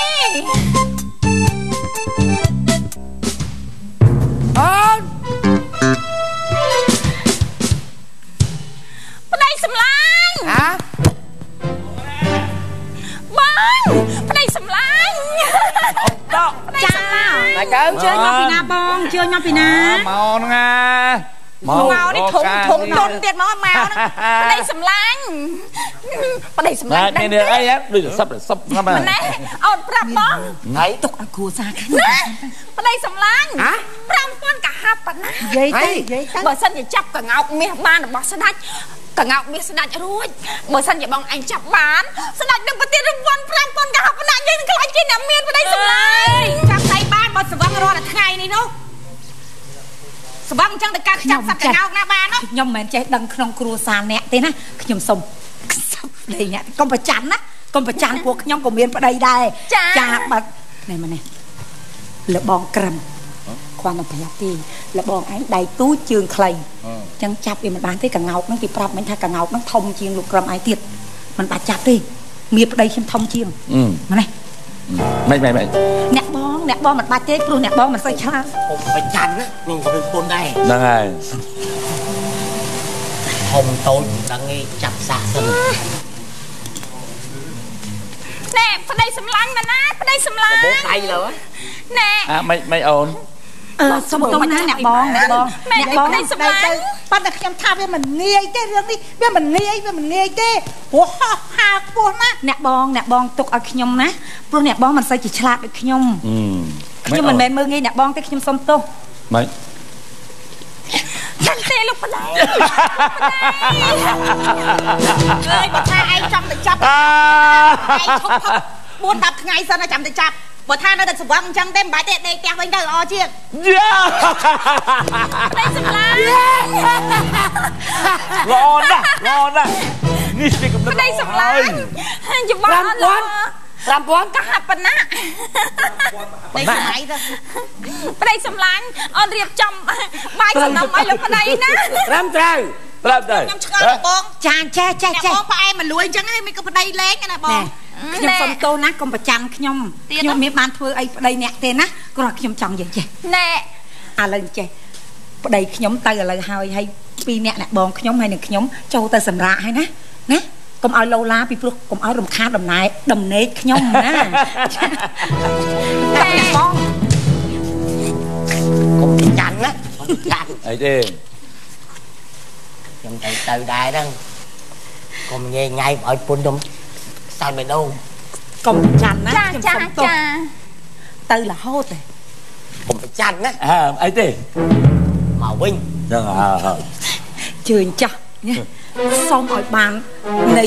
អូនប្តីសម្លាញ់ហ៎បងប្តីសម្លាញ់អូតចាតែកើជឿខ្ញុំពីណាបងជឿខ្ញុំពីណាមកហ្នឹងណាមកនេះធំធំទុនទៀតមកមកហ្នឹងប្តីសម្លាញ់ប្តីសម្លាញ់មានអីហ៎ដូចសឹបសឹបហ្នឹងមែនអូនប្រាប់បងថ្ងៃទុកឲ្យគ្រួសារខាងប្តីសម្លាញ់ប្រាំពាន់កហបណៈនិយាយទៅនិយាយទៅបើសិនជាចាប់កងោកមាសបានរបស់ស្ដេចកងោកមាសស្ដេចរួចបើសិនជាបងអញចាប់បានស្ដេចនឹងប្រទានរង្វាន់ប្រាំពាន់កហបណៈយើងនឹងខ្លាចជាអ្នកមានប្តីសម្លាញ់ចាប់ស្អីបានបើស្វឹងរាល់តែថ្ងៃនេះនោះស្វឹងអញ្ចឹងទៅកាត់ចាប់សត្វកងោកណាបាននោះខ្ញុំមិនមែនចេះដឹងក្នុងគ្រួសារអ្នកទេណាខ្ញុំសុំសុំប្តីអ្នកកុំប្រច័ណ្ឌណាកុំប្រច័ណ្ឌពួកខ្ញុំក៏មានប្តីដែរចាបាត់នេះមកនេះលបងក្រឹមគាត់មិនប្រយ័ត្នទេលបងឯងដៃទូជើងខ្លីអញ្ចឹងចាប់វាមិនបានទេកងោកហ្នឹងគេប្រាប់មិញថាកងោកហ្នឹងធំជាងលោកក្រឹមឯងទៀតមិនបាច់ចាប់ទេមានប្តីខ្ញុំធំជាងមកនេះមិនមិនមិនអ្នកបងអ្នកបងមិនបាច់ទេព្រោះអ្នកបងមិនសូវឆ្លាតខ្ញុំប្រច័ណ្ឌណាខ្ញុំក៏មានពុនដែរហ្នឹងហើយធំតូចមិនដឹងទេចាប់សាសិនណែប្តីសម្លាញ់ណាណាប្តីសម្លាញ់បងដៃលើណែអ่ะមិនមិនអូនអឺសុំតុំណាអ្នកបងអ្នកបងអ្នកបងប្តីសម្លាញ់ប៉ុន្តែខ្ញុំថាវាមិនងាយទេរឿងនេះវាមិនងាយវាមិនងាយទេព្រោះហោះហើរពោះណាអ្នកបងអ្នកបងទុកឲ្យខ្ញុំណាព្រោះអ្នកបងមិនសូវជាឆ្លាតដូចខ្ញុំខ្ញុំមិនមែនមើលងាយអ្នកបងទេខ្ញុំសុំទោសមិនចាំទេលោកប្តីអើយបើថាឯងចង់ទៅចាប់ឯងឈប់ផឹកបួនដប់ថ្ងៃសិនចាំទៅចាប់បើថានៅតែស្វឹងអញ្ចឹងទេមិនបាច់ទេដេកផ្ទះវិញទៅល្អជាងយ៉ាតែសម្លាញ់ល្អណាស់ល្អណាស់នេះជាកំណត់តែសម្លាញ់ច្បាស់អត់ប្រាំពាន់កាហាត់ប៉ុណ្ណាតែសម័យទៅប្តីសម្លាញ់អត់រៀបចំបាយសំណុំឲ្យលោកប្តីណាត្រឹមត្រូវត្រឹមត្រូវខ្ញុំឆ្ងល់បងចាចេះចេះចេះបងផ្អែមមកលួយអញ្ចឹងហើយមិនក៏ប្តីលេងណាបងខ្ញុំសុំទោសណាកុំប្រចាំខ្ញុំខ្ញុំមានបានធ្វើអីប្តីអ្នកទេណាគ្រាន់ខ្ញុំចង់និយាយចេះណែឥឡូវចេះប្តីខ្ញុំទៅឥឡូវហើយហើយពីរអ្នកអ្នកបងខ្ញុំហើយនឹងខ្ញុំចូលទៅសម្រាកហើយណាណាកុំឲ្យលោឡាពីព្រោះកុំឲ្យរំខានដំណែដំណេកខ្ញុំណាតែបងកុំចាន់ណាកុំចាន់អីទេខ្ញុំទៅទៅដែរហ្នឹងកុំញ៉ៃញ៉ៃឲ្យពុនខ្ញុំសើបេដូងកុំចាន់ណាខ្ញុំសុំទោសទៅរហូតទេកុំចាន់ណាអើអីទេមកវិញហ្នឹងអើជឿចាស់សូមឲ្យបាននៃ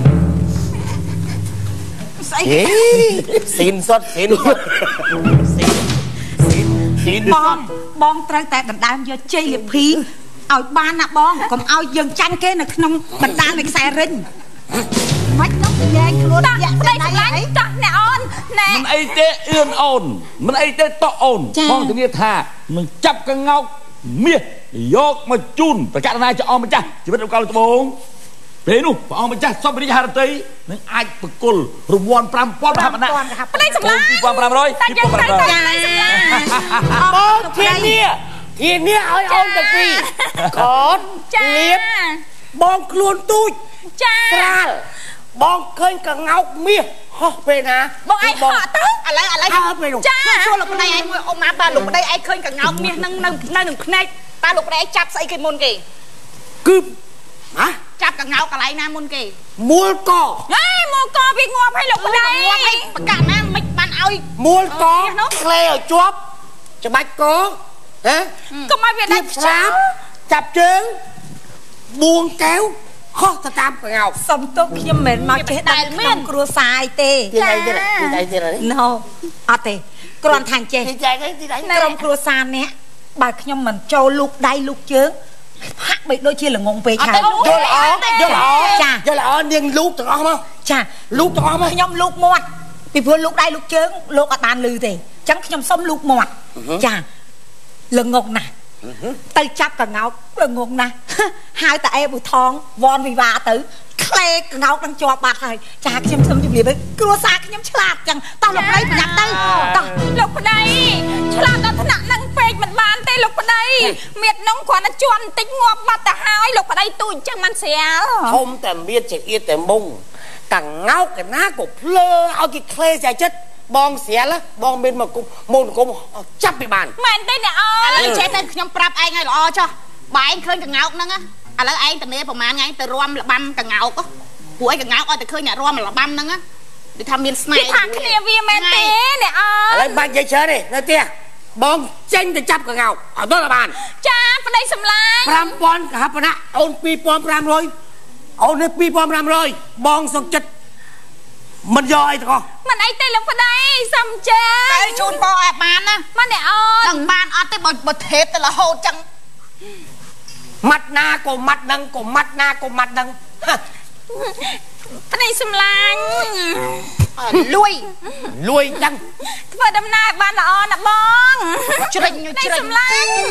ស្អីស៊ីនសុតស៊ីនសុតស៊ីនស៊ីនស៊ីនបងបងត្រូវតែដណ្ដើមយកជ័យលាភីឲ្យបានណាបងកុំឲ្យយើងចាញ់គេនៅក្នុងបណ្ដានៃខ្សែរិញមិននោះយ៉ែងខ្លួនយ៉ាក់ប្តីសម្លាញ់ចាស់អ្នកអូនណែមិនអីទេអឿនអូនមិនអីទេតោះអូនបងធានាថានឹងចាប់កងោកមាសយកមកជូនប្រកាសណាចអមម្ចាស់ជីវិតរបស់កៅត្បូងពេលនោះព្រះអង្គម្ចាស់សពរិទ្ធហារតីនឹងអាចបកគលរង្វាន់ប្រាំពាន់មហាបណ្ណាប្តីសម្លាញ់ពីរពាន់ប្រាំរយតែយើងត្រូវតែប្តីសម្លាញ់បងធានាធានាឲ្យអូនតាពីកូនលៀបបងខ្លួនទូចចាស្រាលបងឃើញកងោកមាសហោះពេលណាបងឯងហក់ទៅឥឡូវឥឡូវហត់ពេលនោះចាសួរលោកប្តីឯងមួយអ៊ំណាតើលោកប្តីឯងឃើញកងោកមាសនឹងនៅនៅនឹងភ្នែកតើលោកប្តីឯងចាប់ស្អីគេមុនគេគឺហ៎ចាប់កងោកកន្លែងណាមុនគេមូលកហេមូលកវាងាប់ឲ្យលោកប្តីងាប់ឲ្យប្រកាសណាមិនបានឲ្យមូលកក្លេឲ្យជាប់ច្បាច់កហ៎កុំឲ្យវាដាច់ស្រាបចាប់ជើងបួងកែវហោះទៅតាមកងោកសុំទោសខ្ញុំមិនមែនមកចេះដែលមានគ្រួសារអីទេទីអីទៀតទីអីទៀតនេះ No អត់ទេគ្រាន់ថាចេះទីអីទីអីក្រុមគ្រួសារនេះបើខ្ញុំមិនចូលលូកដៃលូកជើងហាក់បីដូចជាល្ងងពេកហើយយល់ល្អយល់ល្អចាយល់ល្អនាងលូកទាំងអស់មកចាលូកទាំងអស់មកខ្ញុំលូកមាត់ពីព្រោះលូកដៃលូកជើងលោកអត់បានលឺទេអញ្ចឹងខ្ញុំសុំលូកមាត់ចាល្ងងណាស់ទៅចាប់កងោកល្ងងណាស់ហៅតែអេប៊ូថងវ៉នវិវាទៅក្លេកងោកនឹងជាប់បាត់ហើយចាខ្ញុំសុំជម្រាបទៅគ្រួសារខ្ញុំឆ្លាតចឹងតោះលោកប្តីប្រយ័ត្នទៅតោះលោកប្តីឆ្លាតដល់ថ្នាក់នឹងពេកមិនបានទេលោកប្តីមៀតនឹងគ្រាន់តែជន់បន្តិចងាប់បាត់ទៅហើយលោកប្តីទូចចឹងមិនស្រាលធំតែមៀតជាអៀតតែមុងកងោកកណាក៏ភ្លើឲ្យគេក្លេចាចិត្តបងស្រាលបងមានមកគុំមុនគុំចាប់ពីបានមែនទេអ្នកអើយចេះតែខ្ញុំប្រាប់ឯងឲ្យល្អចុះបើឯងឃើញកងោកហ្នឹងឥឡូវឯងតនេប្រហែលថ្ងៃទៅរំលបាំកងោកពួកឯងកងោកឲ្យតែឃើញអ្នករំលបាំហ្នឹងគឺថាមានស្នេហ៍ថាគ្នាវាមែនទេអ្នកអើយឥឡូវបាច់និយាយច្រើនទេនៅផ្ទះបងចេញទៅចាប់កងោកឲ្យដល់បានចាប្តីសម្លាញ់ប្រាំពាន់កហបណៈអូនពីរពាន់ប្រាំរយអូននេះពីរពាន់ប្រាំរយបងសុខចិត្តមិនយកអីទាំងអស់មិនអីទេលោកប្តីសំចាទៅជូនបងឲ្យបានណាមិនអ្នកអូននឹងបានអត់ទេបើបើថេបទៅរហូតចឹងម៉ាត់ណាក៏ម៉ាត់នឹងក៏ម៉ាត់ណាក៏ម៉ាត់នឹងប្តីសម្លាញ់លួយលួយដឹងធ្វើដំណើរបានល្អណាស់បងជ្រិញជ្រិញសម្លាញ់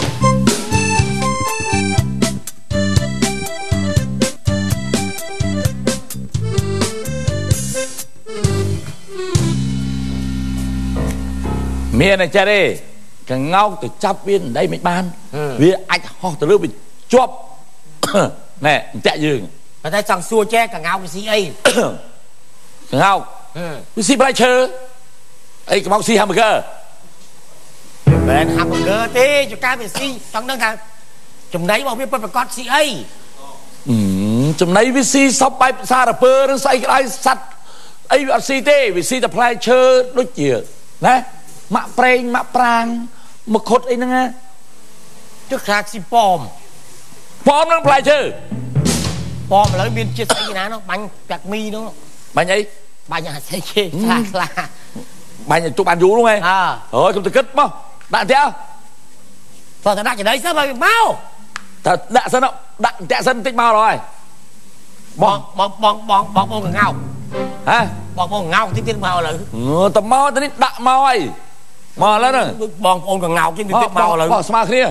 មានអញ្ចឹងទេកងោកទៅចាប់វាដៃមិនបានវាអាចហោះទៅលើវាជាប់ណែអញ្ចាក់យើងតែតែចង់សួរចេះកងោកវាស៊ីអីកងោកវាស៊ីប្រៃឈើអីកងោកស៊ីហាំប៊ឺហ្គឺមិនហាំប៊ឺហ្គឺទេចកាវាស៊ីចង់ដឹងថាចំណៃរបស់វាពិតប្រកបស៊ីអីចំណៃវាស៊ីសពបែបសារពើនឹងស្អីក្តៅសัตว์អីវាអត់ស៊ីទេវាស៊ីតែផ្លែឈើដូចជាណាម៉ាក់ប្រេងម៉ាក់ប្រាងមកខុតអីហ្នឹងណាទឹកខ្លាស៊ីប៉មប៉មនឹងផ្លែឈើប៉មឥឡូវមានជាតិស្អីណានោះបាញ់កាក់មីនោះបាញ់អីបាញ់អាស្អីគេខ្លាខ្លាបាញ់ទុកបានយូរនោះហ៎អើយខ្ញុំទៅគិតមកដាក់ទៀតបើតែដាក់ចំណៃសិនមកមកតែដាក់សិនដាក់តាក់សិនតិចមកrồi បងបងបងបងបងបងកងោកហ៎បងបងកងោកតិចទៀតមកឥឡូវតែមកទៅនេះដាក់មកហើយមកឥឡូវហ្នឹងបងប្អូនកងោកតិចទៀតមកឥឡូវបងស្មើគ្នា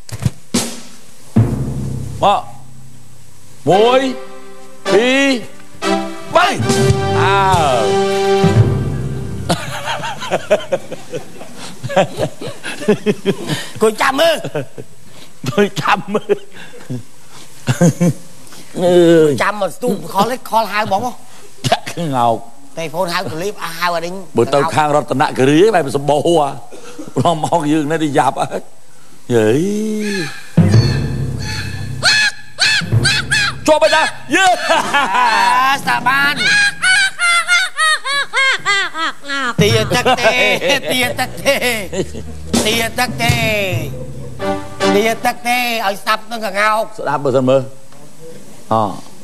មកមួយពីរបីអើគួយចាំមើលគួយចាំមើលចាំមកស្ទូខលខលហៅបងចាក់ងោកតែហ្វូនហៅកលីបហៅអីបើទៅខាងរតនគិរីបែបសម្បូរព្រមមកយើងនេះយ៉ាប់អើយេជាប់ហើយយេសាបានទាទឹកទេទាទឹកទេទាទឹកទេទាទឹកទេឲ្យស្ដាប់នឹងកងោកស្ដាប់បើសិនមើលអូ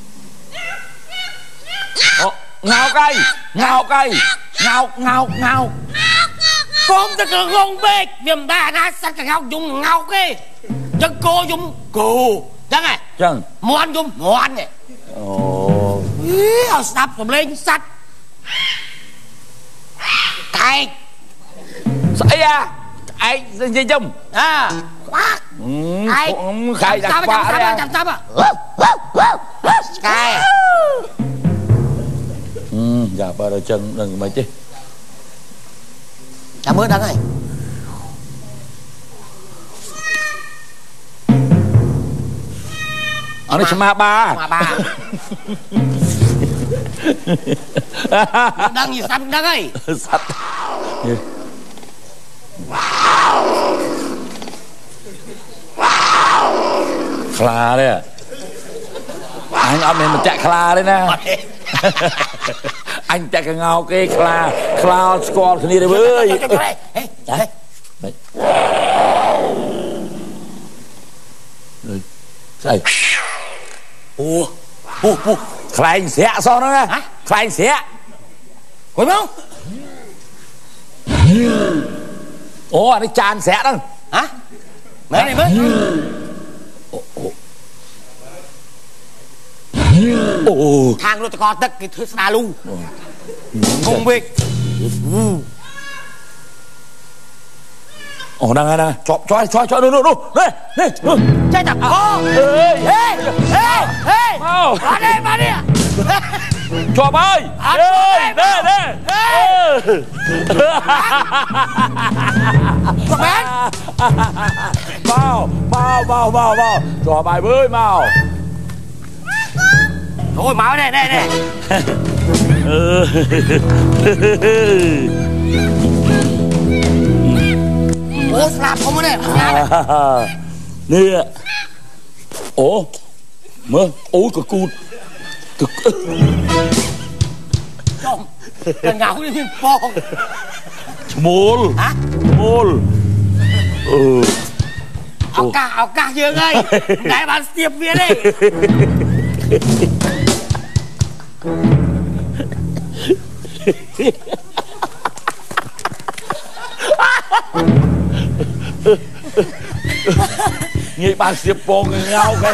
អូងោកអីងោកអីងោកងោកងោកកុំទៅកងងពេកវាមិនដែរណាសត្វកងោកយំងោកទេចឹងគោយំគោចឹងហ៎ចឹងមន់យំមន់ទេអូអីឲ្យស្ដាប់សំឡេងសត្វកែកស្អីអាឯងនិយាយយំអើខ្វាក់ឯងកែកដាក់ខ្វាក់ចាំចាំចាំកែអឺយ៉ាបើដល់ចឹងដឹងមិនទេចាំមើលដឹងហើយអនេះឆ្មាបាឆ្មាបាដឹងយីសត្វដឹងហើយសត្វខ្លាទេអញអត់មានមកចាក់ខ្លាទេណាអញចាក់កងោកគេខ្លាខ្លាស្គាល់គ្នាទេអើយស្អីអូអូអូខ្លែងស្រាក់សោះហ្នឹងណាខ្លែងស្រាក់គួយមកអូអានេះចានស្រាក់ហ្នឹងហ៎មែនទេមើលអូខាងរត់តកទឹកគេធ្វើស្ដាលូគង់វិញអូហ្នឹងហើយណាជាប់ជាប់ជាប់ជាប់នោះនោះនេះនេះចេះតែអូហេហេហេហេមកនេះមកនេះជាប់ហើយហេនេះនេះហេមែនមកមកមកមកមកជាប់ហើយអើយមកអូយមកនេះនេះនេះអូស្លាប់ខ្ញុំនេះនេះអូមើលអូយកគូតចំកងៅនេះមានពងឈ្មោលហ៎ឈ្មោលអឺឱកាសឱកាសយើងហើយមិនដែលបានស្ទាបវាទេងាយបានស្ទាបពងងោកហើ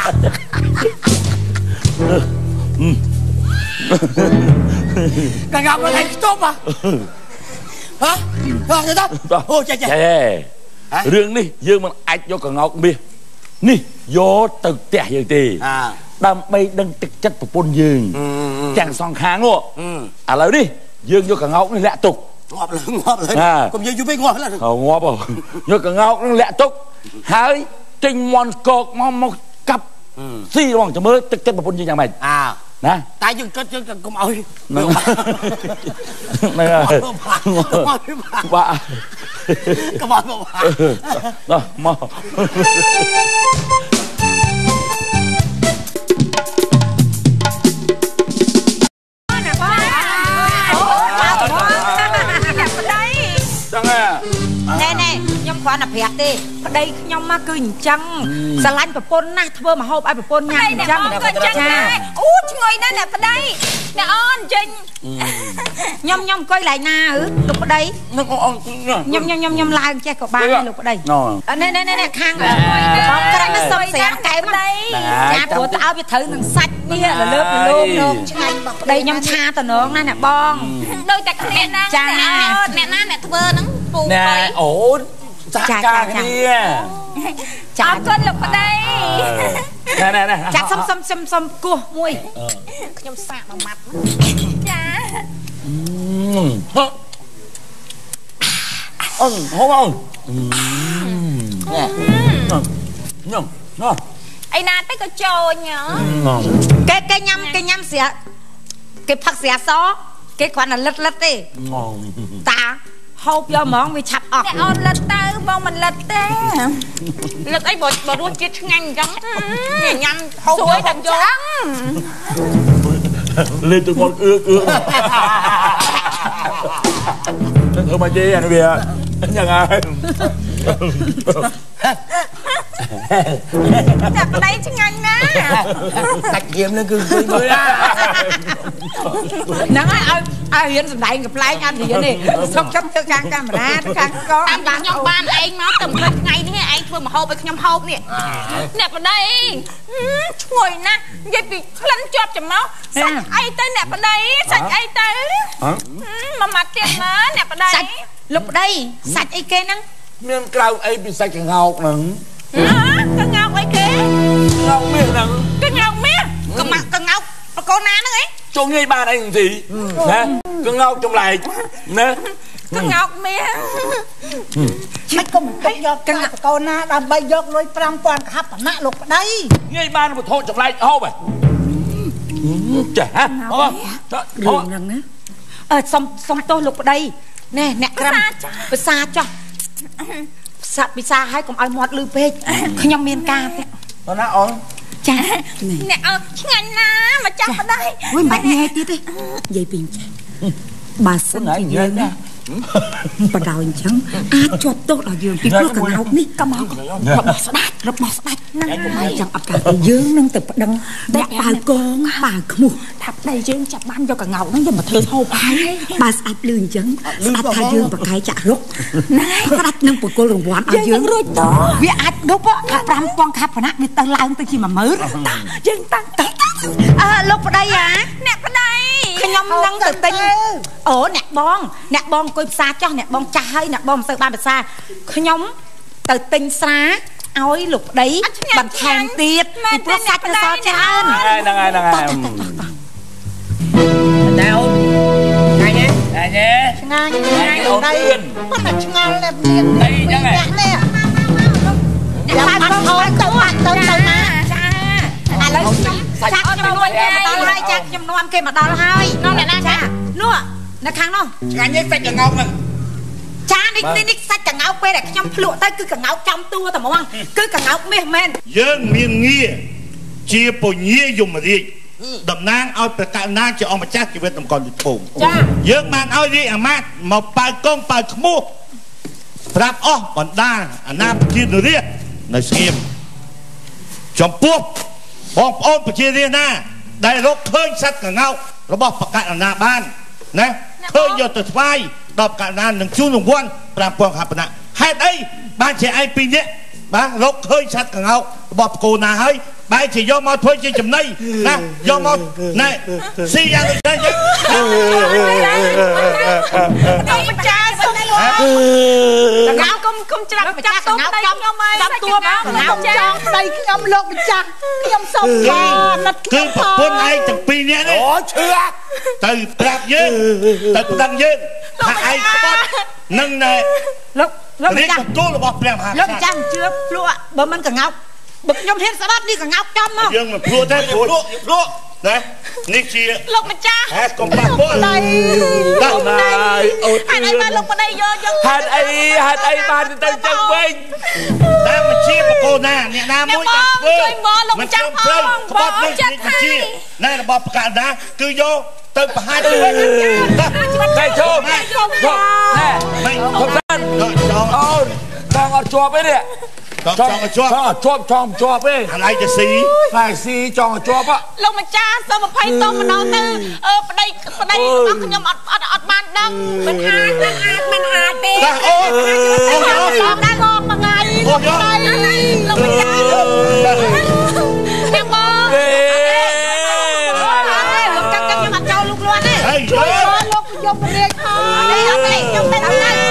យកងៅមកឲ្យខ្ទប់ហ៎ហ៎ទៅទៅអូចេះចេះរឿងនេះយើងមិនអាចយកកងោកមាសនេះយកទៅផ្ទះយើងទេដើម្បីដឹងទឹកចិត្តប្រពន្ធយើងទាំងសងខាងនោះឥឡូវនេះយើងយកកងោកនេះលាក់ទុកងាប់លើងាប់លើកុំនិយាយយូរពេកងាប់ឡើយងាប់យកកងោកនឹងលាក់ទុកហើយចេញមន់កកមកមកកាប់ស៊ីរងចាំមើលទឹកចិត្តប្រពន្ធយើងយ៉ាងម៉េចអើណាតែយើងគិតយើងកុំអោយហ្នឹងហើយបាទកុំអោយមកមកគាត់ណាប្រាប់ទេប្តីខ្ញុំមកគឺអញ្ចឹងស្រឡាញ់ប្រពន្ធណាស់ធ្វើមកហូបឲ្យប្រពន្ធញ៉ាំអញ្ចឹងចាអូឈ្ងុយណាស់អ្នកប្តីអ្នកអូនចេញខ្ញុំខ្ញុំអង្គុយឡើងណាអឺលោកប្តីខ្ញុំខ្ញុំខ្ញុំខ្ញុំឡើងចេះក៏បានលោកប្តីនេះនេះនេះខាងបងក្រាញ់សុំស្រាំកែប្តីចាព្រោះទៅឲ្យវាត្រូវនឹងសាច់នេះលលើបលលោមលោកឆ្ងាញ់បងប្តីខ្ញុំឆាតំណងណាស់អ្នកបងដូចតែគ្នាណាចាអ្នកណាអ្នកធ្វើហ្នឹងពូណែអូនចាការគ្នាចាអរគុណលោកប្តីណែណែណែចាសុំសុំសុំសុំគោះមួយខ្ញុំសាកមួយម៉ាត់ចាអូនហូបអូនណែញ៉ាំណោះអីណាទៅក៏ចូលញ៉ាំគេគេញ៉ាំគេញ៉ាំស្រាគេផឹកស្រាសគេគ្រាន់តែលិតលិតទេតាហូបយកហ្មងវាឆាប់អស់អ្នកអូនលិតទៅបងមិនលិតទេលិតអីបើបើរសជាតិឆ្ងាញ់អញ្ចឹងញ៉ាំហូបយកតែយកលេទៅមកអឺអឺធ្វើមកជេអានេះវាយ៉ាងហើយតែប្តីឆ្ងាញ់ណាស់សាច់ហៀមនឹងគឺឃើញមើលហ្នឹងហើយឲ្យឲ្យរៀនសម្ដែងកំ pl ែងអត់រៀនទេសុកចាំទៅខាងកាមេរ៉ាទៅខាងកតាមបានខ្ញុំបានឯងមកតែព្រឹកថ្ងៃនេះឯងធ្វើម្ហូបឲ្យខ្ញុំហូបនេះអ្នកប្តីឈ្ងុយណាស់និយាយពីក្លិនជាប់ច្រមុះសាច់អីទៅអ្នកប្តីសាច់អីទៅមួយម៉ាត់ទៀតមើលអ្នកប្តីលោកប្តីសាច់អីគេហ្នឹងមានក្រៅអីពីសាច់កង្កោកហ្នឹងកង្កោកអីគេកង្កោកមាសហ្នឹងកង្កោកមាសកង្កោកកង្កោកប្រកូនណាហ្នឹងអីចូលងាយបានអីទីណាកង្កោកចម្លែកណាកង្កោកមាសមិនកុំទុកយកកង្កោកប្រកូនណាដើម្បីយកលុយប្រាំពាន់កហបណៈលោកប្តីងាយបានវត្ថុចម្លែកហូបហ៎ចាអូរឿងហ្នឹងណាអឺសុំសុំទោសលោកប្តីណែអ្នកក្រាំភាសាចោះសាក់ពិសាឲ្យកុំឲ្យមាត់លឺពេកខ្ញុំមានការទេអូនណាអូនចាអ្នកអើឆ្ងាញ់ណាស់មកចាប់ប្តីអូយមិនបាច់ញ៉ែទៀតទេនិយាយពីអញ្ចឹងបើសិនជាយើងណាបដ ாய் អញ្ចឹងអាចជាប់ទោសដល់យើងពីព្រោះកង្កោកនេះក៏មករបស់ស្ដេចរបស់ស្ដេចហ្នឹងហើយចាំអត់កាលយើងនឹងទៅប្តឹងអ្នកបាវកងបាវខ្មោះថាប្តីយើងចាប់បានយកកង្កោកហ្នឹងយកមកធ្វើហូបហើយបើស្ដេចលឺអញ្ចឹងស្ដេចថាយើងប្រកែកចាក់រុកណាស្ដេចនឹងបកគលរង្វាន់ឲ្យយើងរួចតវាអាចដប់ប្រាំពាន់ខបណៈវាទៅឡើងទៅជាមួយម៉ឺនយើងតាំងតអើលោកប្តីហ៎អ្នកប្តីខ្ញុំនឹងទៅទិញអូអ្នកបងអ្នកបងអង្គុយផ្សារចោះអ្នកបងចាស់ហើយអ្នកបងមិនសូវបានភាសាខ្ញុំទៅទិញស្រាឲ្យលោកប្តីបន្ថែមទៀតពីព្រោះសាច់នៅសល់ច្រើនហ្នឹងហើយហ្នឹងហើយណែអូនឆ្ងាញ់ទេឆ្ងាញ់ឆ្ងាញ់អូនដៃប៉ុន្តែឆ្ងល់តែមានអីចឹងហ៎នេះចាំបាត់ហូរទៅបាត់ទៅទៅណាចាឥឡូវខ្ញុំចាក់ខ្ញុំនួនគេមកដល់ហើយចាក់ខ្ញុំនួនគេមកដល់ហើយនោះអ្នកណាចានោះនៅខាងនោះឆ្ងាញ់ទេសាច់កង្កោកហ្នឹងចានេះនេះសាច់កង្កោកពេលដែលខ្ញុំភ្លក់ទៅគឺកង្កោកចំតួតែហ្មងគឺកង្កោកមាសមែនយើងមានងារជាពញាយមរាជតំណាងឲ្យប្រកាសណាជាអង្គម្ចាស់ជីវិតតម្កល់ទីពងចាយើងបានឲ្យរាជអាមាត្យមកប៉ៅកងប៉ៅខ្មោះប្រាប់អស់បណ្ដាអាណាប្រជារាស្ត្រនៅស្ងៀមចំពោះបងប្អូនប្រជារាស្ត្រណាដែលរកឃើញសត្វកង្កោករបស់ប្រកាសណាបានណាឃើញយកទៅថ្វាយដល់ប្រកាសណានឹងជួនរង្វាន់ប្រាំពាន់ខបណៈហេតុអីបានជាឯងពីរនាក់បាទរកឃើញសត្វកង្កោករបស់ប្រកូនណាហើយបែរជាយកមកធ្វើជាចំណីណាយកមកណែស៊ីយ៉ាងដូចនេះខ្ញុំម្ចាស់សុំលោកកៅគុំគុំច្រាក់ម្ចាស់ទុំដៃខ្ញុំហើយចាប់ទួមកខ្ញុំចង់ដៃខ្ញុំលោកម្ចាស់ខ្ញុំសុំខនិតគឺប្រពន្ធឯងទាំងពីរនាក់នេះអូឈឺទៅប្រាប់យើងទៅប្តឹងយើងថាឯងស្បត់នឹងណែលោកលោកម្ចាស់ទទួលរបស់ព្រះមហាក្សត្រលោកម្ចាស់ជឿភ្លក់បើមិនកង្កោកបើខ្ញុំហ៊ានស្ដាប់នេះកង្កោកចំមកយើងមិនភ្លក់ទេភ្លក់ភ្លក់ណានេះជាលោកម្ចាស់ហេតុកុំប៉ះពលដៃដល់ណាអូនហេតុអីបានលោកប្តីយកយើងហេតុអីហេតុអីបានទៅចឹងវិញតាមបញ្ជាបកូនណាអ្នកណាមួយបានធ្វើជួយមកលោកម្ចាស់ផងក្បត់នេះបញ្ជាណែរបស់ប្រកាសណាគឺយកទៅប្រហារទៅវិញតែជុំណែជុំណែមិនខំសិនអូនបងអត់ជាប់ឯនេះចង់ជាប់ជាប់ចង់ជាប់ឯងអាឡៃទៅស៊ីហើយស៊ីចង់ជាប់លោកម្ចាស់សូមអភ័យទោសម្ដងទៅអឺប្តីប្តីរបស់ខ្ញុំអត់អត់អត់បានដឹងមិនអាចមិនអាចមិនអាចទេអូអូសូមដែរមកមួយថ្ងៃអូយលោកម្ចាស់ខ្ញុំមកលោកចាំចាំខ្ញុំអត់ចូលលោកលាន់ទេជួយលោកយករៀងផងនេះអត់ទេខ្ញុំទៅដល់ណា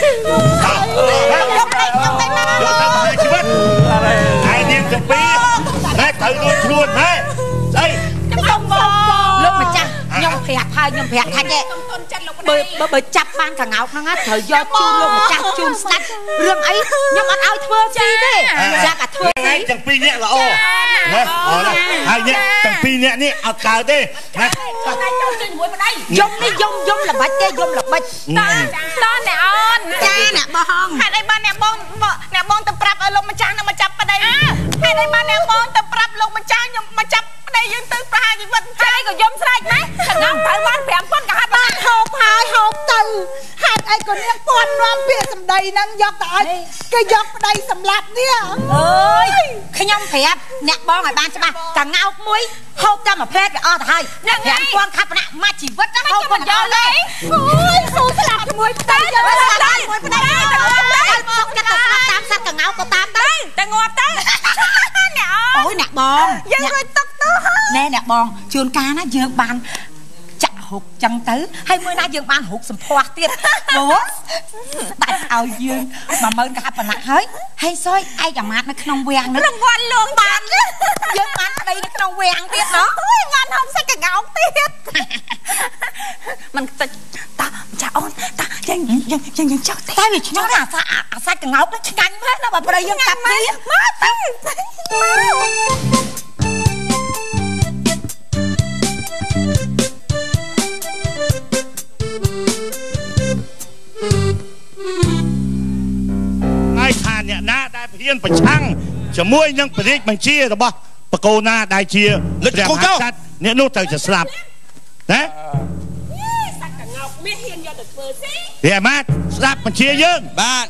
ខ្ញុំទៅខ្ញុំទៅណាយកទៅជីវិតហើយនាងទាំងពីរតែត្រូវរួចខ្លួនហ៎ស្អីខ្ញុំសុំបងលោកម្ចាស់ខ្ញុំប្រាប់ហើយខ្ញុំប្រាប់ថាទេបើបើចាប់បានកង្កោកហ្នឹងត្រូវយកជូនលោកម្ចាស់ជូនស្ដាច់រឿងអីខ្ញុំអត់ឲ្យធ្វើស៊ីទេចាក់តែធ្វើស៊ីទាំងពីរនាក់ល្អណាអរហើយអ្នកទាំងពីរនាក់នេះអត់កើតទេណាតែចូលជាមួយប្តីយំនេះយំយំល្បិចទេយំល្បិចតើតើអ្នកអូនចាអ្នកបងហេតុអីបានអ្នកបងអ្នកបងទៅប្រាប់ឲ្យលោកម្ចាស់នឹងមកចាប់ប្តីហេតុអីបានអ្នកបងទៅប្រាប់លោកម្ចាស់ខ្ញុំមកចាប់ប្តីយើងទៅប្រហារជីវិតចាយក៏យំស្រែកណាកណ្ដាំត្រូវបានប្រាំពាន់ក៏ហាត់បានហូបហើយហូបទៅហេតុអីក៏នាងពាន់នាំពាក្យសម្ដីហ្នឹងយកទៅឲ្យគេយកប្តីសម្លាប់នេះអើយខ្ញុំប្រាប់អ្នកបងឲ្យបានច្បាស់កង្កោកមួយហូបតែមួយផ្លែវាអស់ទៅហើយប្រាំពាន់ខាត់បណៈមួយជីវិតហូបមិនយកទេអូយស៊ូស្លាប់ជាមួយប្តីយកស្លាប់ជាមួយប្តីទៅសុកចិត្តទៅស្លាប់តាមសត្វកង្កោកក៏តាមទៅតែងាប់ទៅអ្នកអូយអ្នកបងយើងរួចទុកទៅហើយណែអ្នកបងជួនកាលណាយើងបានចាក់ហុកចឹងទៅហើយមួយណាយើងបានហុកសម្ផស្សទៀតអូដាច់ឲ្យយើងមួយម៉ឺនកាប់ប៉ុណ្ណាហើយហើយសយឯកអាមាត្យនៅក្នុងវាំងនឹងរង្វាន់លងបានយើងបានប្តីនៅក្នុងវាំងទៀតណោះអូយបានហុកសាច់កង្កោកទៀតมันតិចតាចាអូនតាយើងយើងយើងយើងចោះតែវាឆ្ងល់អាសាអាសាច់កង្កោកហ្នឹងឆ្ងាញ់មែនណាបើប្តីយើងកាប់ទីមកទៅហើយថាអ្នកណាដែលហ៊ានប្រឆាំងជាមួយនឹងព្រះរាជបញ្ជារបស់បកគោណាដែលជាព្រះមហាក្សត្រអ្នកនោះត្រូវจะស្លាប់ណាសាច់កង្កោកមានហ៊ានយកទៅធ្វើស៊ីព្រះអាមាត្យស្ដាប់បញ្ជាយើងបាទ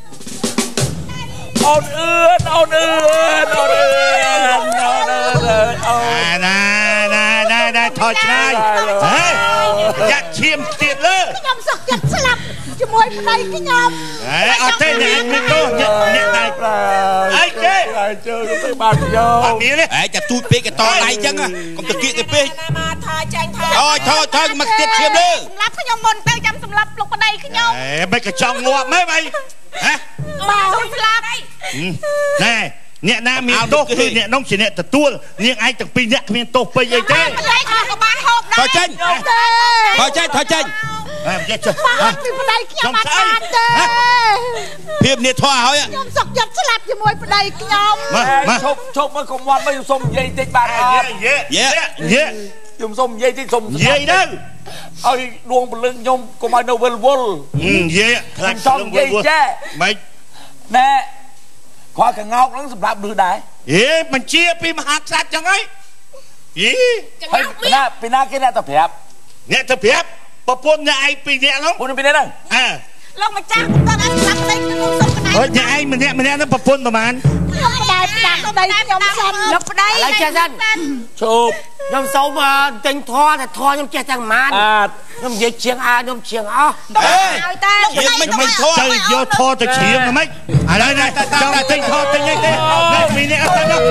អូនអឿនអូនអឿនអូនអឿនអូនអឿនអូនណាណាណាណាថយឆ្ងាយហេយ៉ាក់ឈាមទៀតលើខ្ញុំសុខចិត្តស្លាប់ជាមួយប្តីខ្ញុំហេអត់ទេអ្នកមានទោសអ្នកអ្នកដែរអីគេហើយជើងទៅបានយកអត់មានទេហេចាទូចពេកកតដៃចឹងកុំទៅគៀកទៅពេកណាមកថយចាញ់ថយអូយថយថយមកទៀតឈាមលើសម្រាប់ខ្ញុំមុនទៅចាំសម្រាប់លោកប្តីខ្ញុំហេមិនក៏ចង់ងាប់ម៉េចហ៎ហ៎មកស្លាប់ណែអ្នកណាមានទោសគឺអ្នកនោះជាអ្នកទទួលនាងឯងទាំងពីរអ្នកគ្មានទោសពេកអីទេប្តីខ្ញុំក៏បានហូបដែរថយចេញថយចេញថយចេញអើយកចុះពីប្តីខ្ញុំអត់បានទេភាពនេះធွာហើយខ្ញុំសុកចិត្តស្លាប់ជាមួយប្តីខ្ញុំមកឈប់ឈប់មកកុំមាត់មកខ្ញុំសុំនិយាយតិចបាទអត់យេយេយេខ្ញុំសុំនិយាយតិចសុំនិយាយទៅឲ្យដួងពលឹងខ្ញុំកុំឲ្យនៅវិលវល់និយាយខ្លាចសុំនិយាយចេះមិនណែគាត់កងោកហ្នឹងសម្រាប់លឺដែរហេបញ្ជាពីមហាក្សត្រចឹងហីយីហើយពីណាពីណាគេអ្នកទៅប្រាប់អ្នកទៅប្រាប់ប្រពន្ធអ្នកឯងពីរនាក់ហ្នឹងប្រពន្ធពីរនាក់ហ្នឹងអើលោកម្ចាស់គាត់ឲ្យស្លាប់ប្តីខ្ញុំសុំកណ្ដាលអូយអ្នកឯងម្នាក់ម្នាក់ហ្នឹងប្រពន្ធប្រហែលខ្ញុំប្តីប្តាំប្តីខ្ញុំសិនលោកប្តីឥឡូវចេះសិនជប់ខ្ញុំសូមទិញធွာតែធွာខ្ញុំចេះទាំងម៉ានខ្ញុំនិយាយជាងអាខ្ញុំជាងអស់ឲ្យតែជាងមិនមិនធွာទៅយកធွာទៅច្រៀងហ្មងឥឡូវណាចង់ទិញធွာទិញអីទេនេះមីនេះអត់ទៅ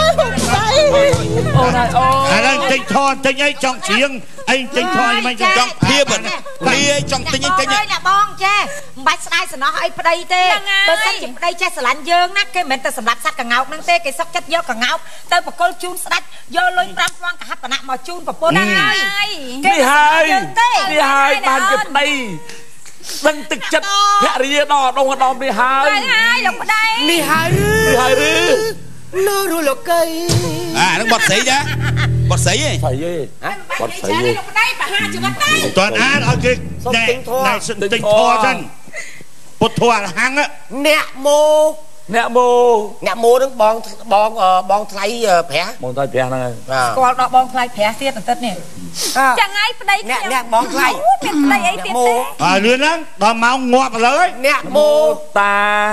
អូនហើយអូឥឡូវទិញធွာទិញអីចង់ច្រៀងអីទិញធွာមិនចង់ភៀបលាយចង់ទិញអីទិញអីអ្នកបងចេះមិនបាច់ស្ដាយសំណោះអីប្តីទេបើសិនជាប្តីចេះស្រឡាញ់យើងណាគេមិនមែនទៅសម្រាប់សត្វកង្កោកហ្នឹងទេគេសុកចិត្តយកកង្កោកទៅបកលជូនស្ដាច់យកលុយប្រាំពាន់កហបណៈមកជូនប្រពន្ធហើយនេះហើយនេះហើយបានជាប្តីដឹងទឹកចិត្តភរិយាដល់ដងដងនេះហើយហើយលោកប្តីនេះហើយនេះហើយឬនៅរលោកីអាហ្នឹងបត់ស្រីចាបត់ស្រីហ៎ស្រីហ៎បត់ស្រីលោកប្តីប្រហារជីវិតដែរតើអានឲ្យគេណែណែសិនទិញធွာសិនពុទ្ធធွာរហង្គអ្នកមកអ្នកម៉ូអ្នកម៉ូនឹងបងបងបងថ្លៃប្រាស់បងថ្លៃប្រាស់ហ្នឹងហើយស្គាល់ដល់បងថ្លៃប្រាស់ទៀតបន្តិចនេះចឹងហើយប្តីអ្នកអ្នកបងថ្លៃមានប្តីអីទៀតទេអើលឿនហ្នឹងដល់ម៉ោងងាប់ឥឡូវហើយអ្នកម៉ូតា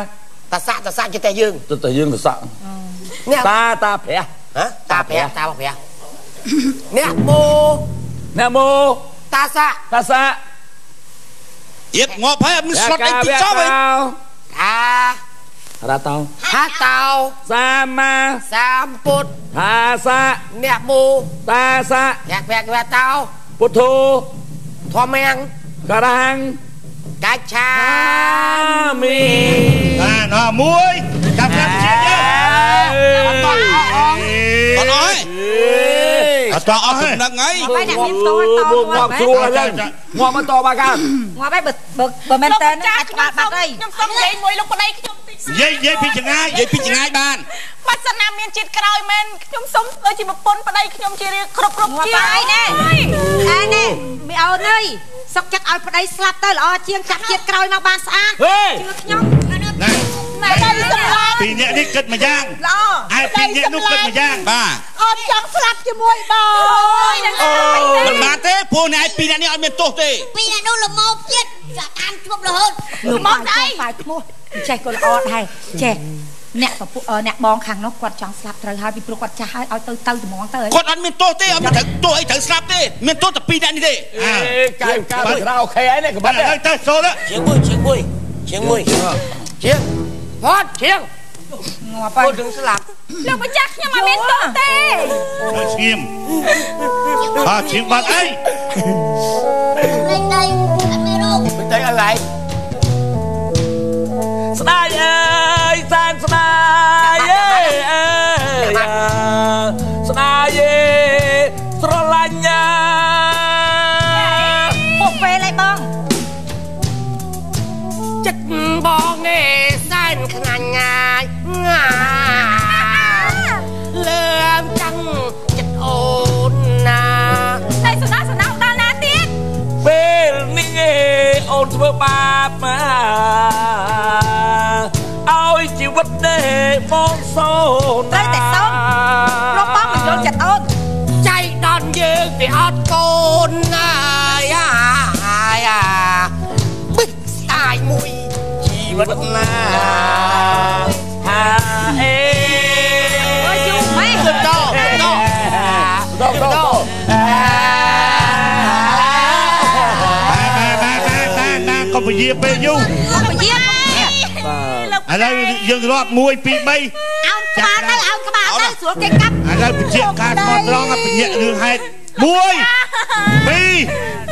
ta xạ ta xạ cho tay dương tay dương ta xạ ta ta phè hả ta phè ta phè nè mô nè mô ta xạ ta xạ yết ngọt phải mình sọt anh tí cho vậy ta ra tao ha tao sama samput tha sa nè mô ta sa nhạc phè phè tao bút thu thoa men cà răng cá cha mi à nó muối cà phê chết nhá còn nói à to ơi nặng ấy ngọt này miếng to to ngọt chua lên ngọt mà to ba gan ngọt ấy bực bực bực men tên nó bạt bạt đây ខ្ញុំសុំនិយាយមួយលោកប្តីខ្ញុំតិចយាយយាយពីចងាយយាយពីចងាយបានបើសិនណាមានជាតិក្រោយមែនខ្ញុំសុំដូចជាប្រពន្ធប្តីខ្ញុំជាគ្រប់គ្រប់ជាហើយណែហើយណែមីអូនអើយសុកចិត្តឲ្យប្តីស្លាប់ទៅល្អជាងចាក់ជាតិក្រោយមកបានស្អាតជឿខ្ញុំណែណែតែសម្លាប់ពីអ្នកនេះគិតមួយយ៉ាងល្អឯពីអ្នកនោះគិតមួយយ៉ាងបាទអូនចង់ស្លាប់ជាមួយបងអូយនឹងស្លាប់មិនមិនបានទេពួកអ្នកឯងពីអ្នកនេះអត់មានទោសទេពីអ្នកនោះល្មមទៀតចាក់តាមជួបរហូតលោកមកស្អីฝ่ายឈ្មោះចេះក៏ល្អដែរចេះអ្នកពពួកអ្នកបងខាងនោះគាត់ចង់ស្លាប់ត្រូវហើយពីព្រោះគាត់ចាស់ហើយឲ្យទៅទៅត្មងទៅគាត់អត់មានទោសទេអត់មានត្រូវទោសអីត្រូវស្លាប់ទេមានទោសតែពីអ្នកនេះទេអើកែកែរ៉ាអូខេហើយនេះក្បិតហើយទៅសូលជាងមួយជាងមួយជាងមួយជាងហត់ជាងងាប់ទៅស្លាប់លោកម្ចាស់ខ្ញុំអត់មានទោសទេដល់ស្ងៀមអត់ជាងបាត់អីលេងដីអត់មានរោគមិនទៅអីស្ដាយអើយសានស្ដាយអើយអើយស្ដាយអើយស្រឡាញ់ណាពុកពេលឯងបងចិត្តបងឯសែនខ្ងាញ់ងាយងាលឿមចាំងចិត្តអូនណាតែស្ដាប់ស្ដាប់ដល់ណាទៀតពេលនេះអូនធ្វើបាបមកឲ្យជីវិតនេះបងសូនត្រូវតែសូនលោកបងមិនយល់ចិត្តអូនចៃដន្យយើងវាអត់កូនណាយ៉ាយ៉ាបិទស្ដាយមួយជីវិតណាហាអេអើយយូរម៉េចទៅតទៅតទៅតបាទបាទបាទណាកុំពជាពេលយូរមកពជាឥឡូវយើងរាប់មួយពីរបីអោនក្បាលទៅអោនក្បាលទៅស្រួលគេកាប់ឥឡូវពជាការស្មោះត្រង់ពជារឿងហេតុមួយពីរ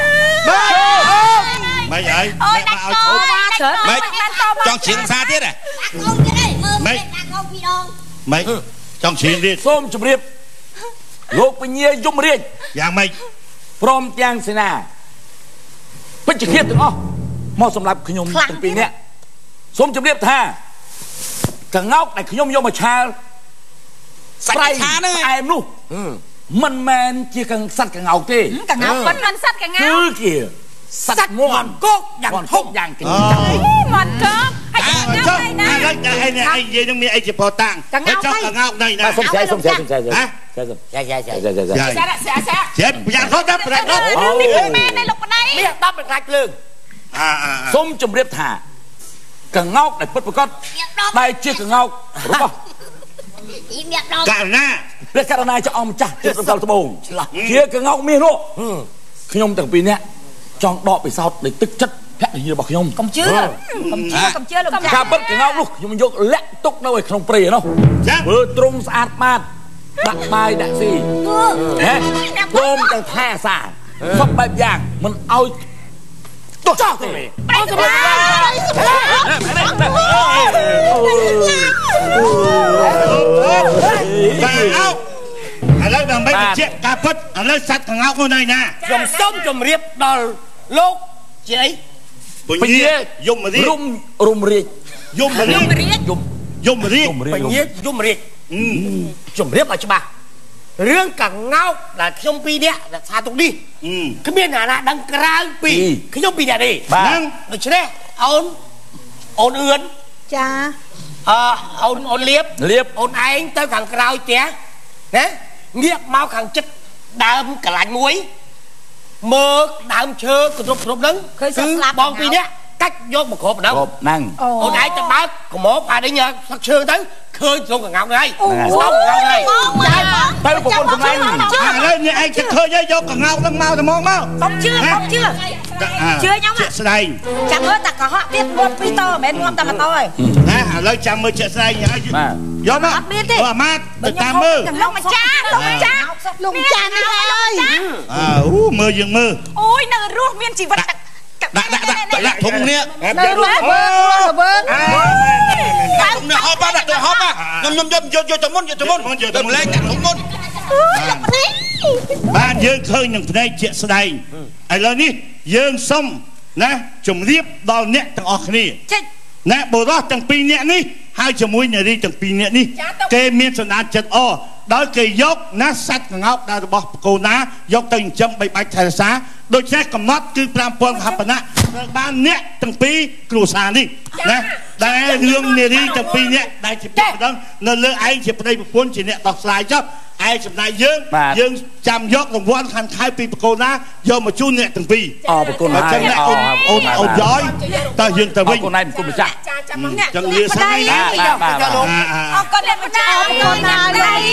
បីមិនអីមិនមកឲ្យឈប់មិនចង់ជ្រៀងសាទៀតហ៎កូនទៀតឯងមើលមិនដាក់កូនពីរដងមិនចង់ជ្រៀងទៀតសូមជម្រាបលោកពញាយមរាជយ៉ាងម៉េចព្រមទាំងសេនាពេជ្ជឃាតទាំងអស់មកសម្រាប់ខ្ញុំទាំងពីរនាក់សូមជម្រាបថាកង្កោកដែលខ្ញុំយកមកឆាលសាច់ឆាហ្នឹងអែមនោះមិនមែនជាកង្សត្វកង្កោកទេកង្កោកមិនមិនសត្វកង្កោកគឺជាសត្វមន់គោកយ៉ាងធំយ៉ាងកញ្ចឹងមន់គោកហើយកង្កោកឯណាឥឡូវតែឯងឯងនិយាយនឹងមានអីជាផតតាំងហើយចង់កង្កោកណៃណាសុំចែកសុំចែកសុំចែកហ៎យ៉ាយ៉ាយ៉ាចែកចែកចែកសាក់សាក់សាក់ជិតប្រយ័ត្នខុសទៅប្រយ័ត្នខុសនេះគឺមែនទេលោកប្តីនេះដប់មិនខ្លាចភ្លើងអើអើសូមជម្រាបថាកង្កោកដែលពិតប្រាកដដែលជាកង្កោករបស់ពីម្នាក់ដងករណាព្រះករណីចអង្គម្ចាស់ជាប្រកលត្បូងជាកង្កោកមាសនោះខ្ញុំទាំងពីរនាក់ចង់ដកពិសោធន៍នៃទឹកចិត្តភក្តិរបស់ខ្ញុំកុំជឿកុំជឿកុំជឿលោកម្ចាស់ការពិតកង្កោកនោះខ្ញុំយកលាក់ទុកនៅឯក្នុងព្រៃនោះមើលទ្រង់ស្អាតបាតដាក់បាយដាក់ស៊ីហ៎ព្រមទាំងថែអាសាសពបែបយ៉ាងមិនឲ្យទោះចោះទេអូសម្រាប់ឥឡូវដើម្បីបញ្ជាក់ការពិតឥឡូវសត្វកង្កោកនោះនៅណាខ្ញុំសូមជម្រាបដល់លោកជាអីពញាយមរាជរុំរុំរាជយមរាជយមយមរាជបញ្ញាយមរាជជម្រាបឲ្យច្បាស់រឿងកង្កោកដែលខ្ញុំពីរនាក់ដែលថាទុកនេះគ្មានអ្នកណាដឹងក្រៅពីខ្ញុំពីរនាក់ទេហ្នឹងដូច្នេះអូនអូនអឿនចាអឺអូនអូនលៀបលៀបអូនឯងទៅខាងក្រោយផ្ទះណាងាកមកខាងចិត្តដើមកន្លាញ់មួយមើលដើមឈើគ្រប់គ្រប់ហ្នឹងគឺបងពីរនាក់កា cách vô một hộp đâu hộp năng ôn ai cho bác còn mổ bà đi nhờ thật sương tới khơi xuống cả ngọc này xong ngọc này tới một con tụi anh à đây như anh khơi với vô cả ngọc đang mau thì mong mau không chưa không chưa chưa nhau mà đây chẳng ơi ta có họ biết một Peter bên ngọc ta mà tôi nè lấy chăm mươi triệu đây nhá vô mà ờ mát từ tam mưa lông mà cha lông mà cha lông cha ơi à ú mưa dừng mưa ôi nợ ruột miên chỉ vật đã đã đã đã thùng nè nợ ruột bơ bơ thùng nè hộp á đặt hộp á nhom nhom nhom vô vô trong môn vô trong môn vô trong lên đặt thùng môn bạn dương khơi những này chuyện sau đây ai lời ní dương xong nè chùm liếp đo nè thằng ọt ní nè bồ đó thằng pi nè ní hai chùm mũi nhà đi thằng pi nè ní kê miên sân ăn chật o đó cây dốc nát sắt ngọc đã bỏ cô ná dốc từng chấm bảy bạch thái xá đôi xe cầm nót cứ làm quân hấp nè ban nè thằng pi cừu sàn đi nè đây hương nè đi thằng pi nè đây chụp đó nên lỡ anh chụp đây một cuốn chỉ nè đọc slide chứ ai chụp này dương dương chăm dốc đồng quan khăn khai pi cô ná do một chú nè thằng pi ờ một con này ôn ôn ôn giỏi ta dương ta vinh con này một con bị chặt chẳng lìa sang đây con lên một cha con nào đây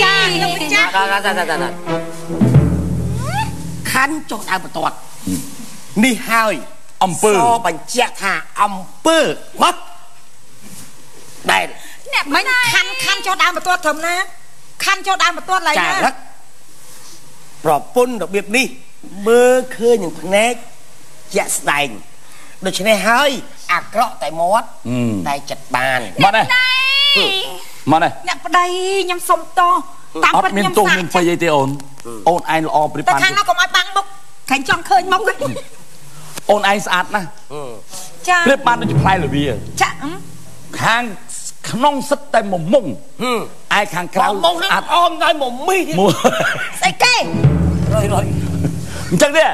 khăn cho ai một tuột ni hai ông pư so bằng chẹt hà ông pư mất đây mấy khăn khăn cho đam một tuột thầm nè khăn cho đam một tuột lại trả nè đất rồi pun đặc biệt đi mơ khơi những thằng nét chẹt đành được cho nên hơi à cọ tại mót đây chặt bàn mà này mà này nè đây nhâm sông to tám ớt miên tung miên phơi dây tê ôn ôn ai lo bự pan thằng nó còn ai băng bốc thành tròn khơi mốc ấy ôn ai sạch nè cha bự pan nó chụp play rồi bia cha khang nong sắt tay một mông ai khang cao mông nó ôm ngay một mi mua say kê rồi rồi chắc đi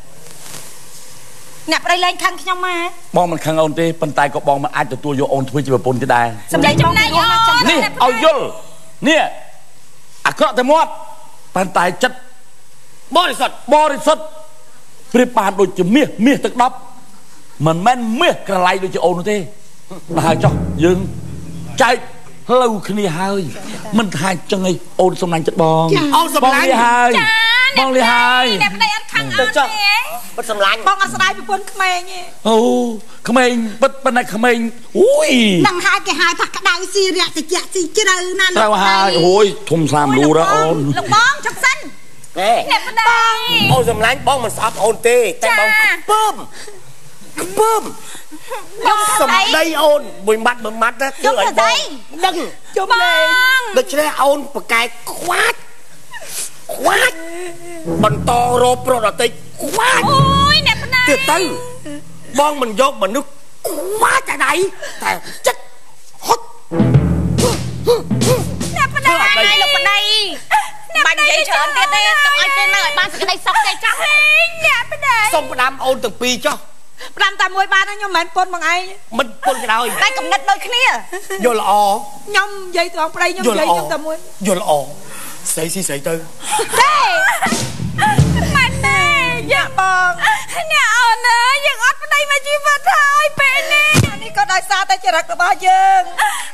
nè đây lên khăn nhau mà bong mình khang ôn tê pan tay có bong mình ai từ tua vô ôn thui chỉ vào pôn thế đây sầm đây trong này nè ao vô nè à cọ tay mót pan tay chất bôi sọt bôi sọt bự pan đôi chữ mía mía tức đắp mình men mía cái lại đôi chữ ôn thế là cho dương chạy lâu khi hai mình hai chân ấy ôn xong này chất bong bong li hai bong li hai đẹp đây ăn khăn ăn cho bất sầm lạnh bong ăn sài bị quân khmer nhỉ ô khmer bất bên này khmer ui đằng hai cái hai thật cái đau xì rẹt thì chẹt thì chứ đâu na sao hai ôi thùng xàm lù đó ôn lục bong chọc xanh nè đẹp đây ôn sầm lạnh bong mình sắp ôn tê tay bong bơm bơm sầm đây ôn bùi mặt bùi mặt đó chụp ở đây đừng chụp lên được cho nên ôn một cái khoát khoát bằng to rô pro là tây khoát ôi đẹp đây từ từ bon mình vô mình nước khoát tại đây tại chất hốt đẹp đây lục ở đây bạn vậy chờ anh tiết đi tụi anh trên nơi bạn sẽ đây xong đây chắc đẹp đây xong cái đám ôn từng pi cho làm ta môi ba nó nhưng mà anh pôn bằng ai mình pôn cái đâu đây cũng đất đôi kia vô là o nhom dây tụi ông đây nhom dây nhom ta môi vô là o sấy xí sấy tư đây mình nè dạ bong nè ôn ơi nhưng ớt ở đây mà chi vật thôi bệ nè นี่ก็ได้ซาแต่จะรักរបស់យើង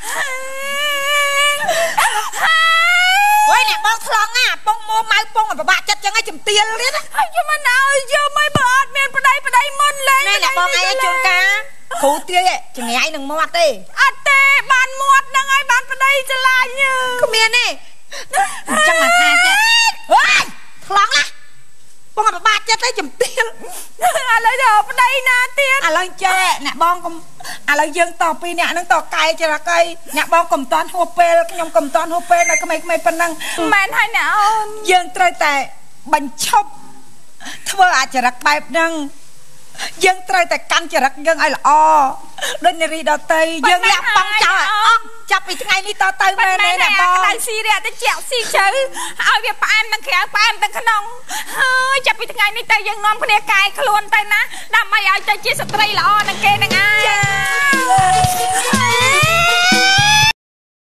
អូយអ្នកបងឆ្លងណាពងមួម៉ៅពងពិបាកចិត្តចឹងឲ្យចំទៀលទៀតហើយយកមកណាឲ្យយកមកបើអត់មានប្តីប្តីមុនលេងណែអ្នកបងឯងជួនកាគ្រូទាយចងាយនឹងមាត់ទេអត់ទេបានមាត់ហ្នឹងហើយបានប្តីច្រឡាញ់គ្មានទេអញ្ចឹងមកថាចេះអើយឆ្លងណាបងពិបាកចិត្តឲ្យចំទៀលឥឡូវទៅប្តីណាទៀតឥឡូវចេះអ្នកបងកុំឥឡូវយើងតពីអ្នកហ្នឹងតកែចរកអីអ្នកបងកុំតាន់ហួសពេលខ្ញុំកុំតាន់ហួសពេលនៅក្មេងៗប៉ុណ្ណឹងមែនហើយអ្នកអូនយើងត្រូវតែបញ្ឈប់ធ្វើអាចរិតបែបហ្នឹងយើងត្រូវតែកាន់ចរិតយើងឲ្យល្អដូចនារីដតីយើងលះបង់ចោលអស់ចាប់ពីថ្ងៃនេះតទៅមែនទេអ្នកបងក្តៅស៊ីរះទៅជាក់ស៊ីជ្រៅឲ្យវាផ្អែមទាំងក្រៅផ្អែមទាំងក្នុងហើយចាប់ពីថ្ងៃនេះទៅយើងនាំគ្នាកាយខ្លួនទៅណាដើម្បីឲ្យទៅជាស្ត្រីល្អនឹងគេនឹងឯង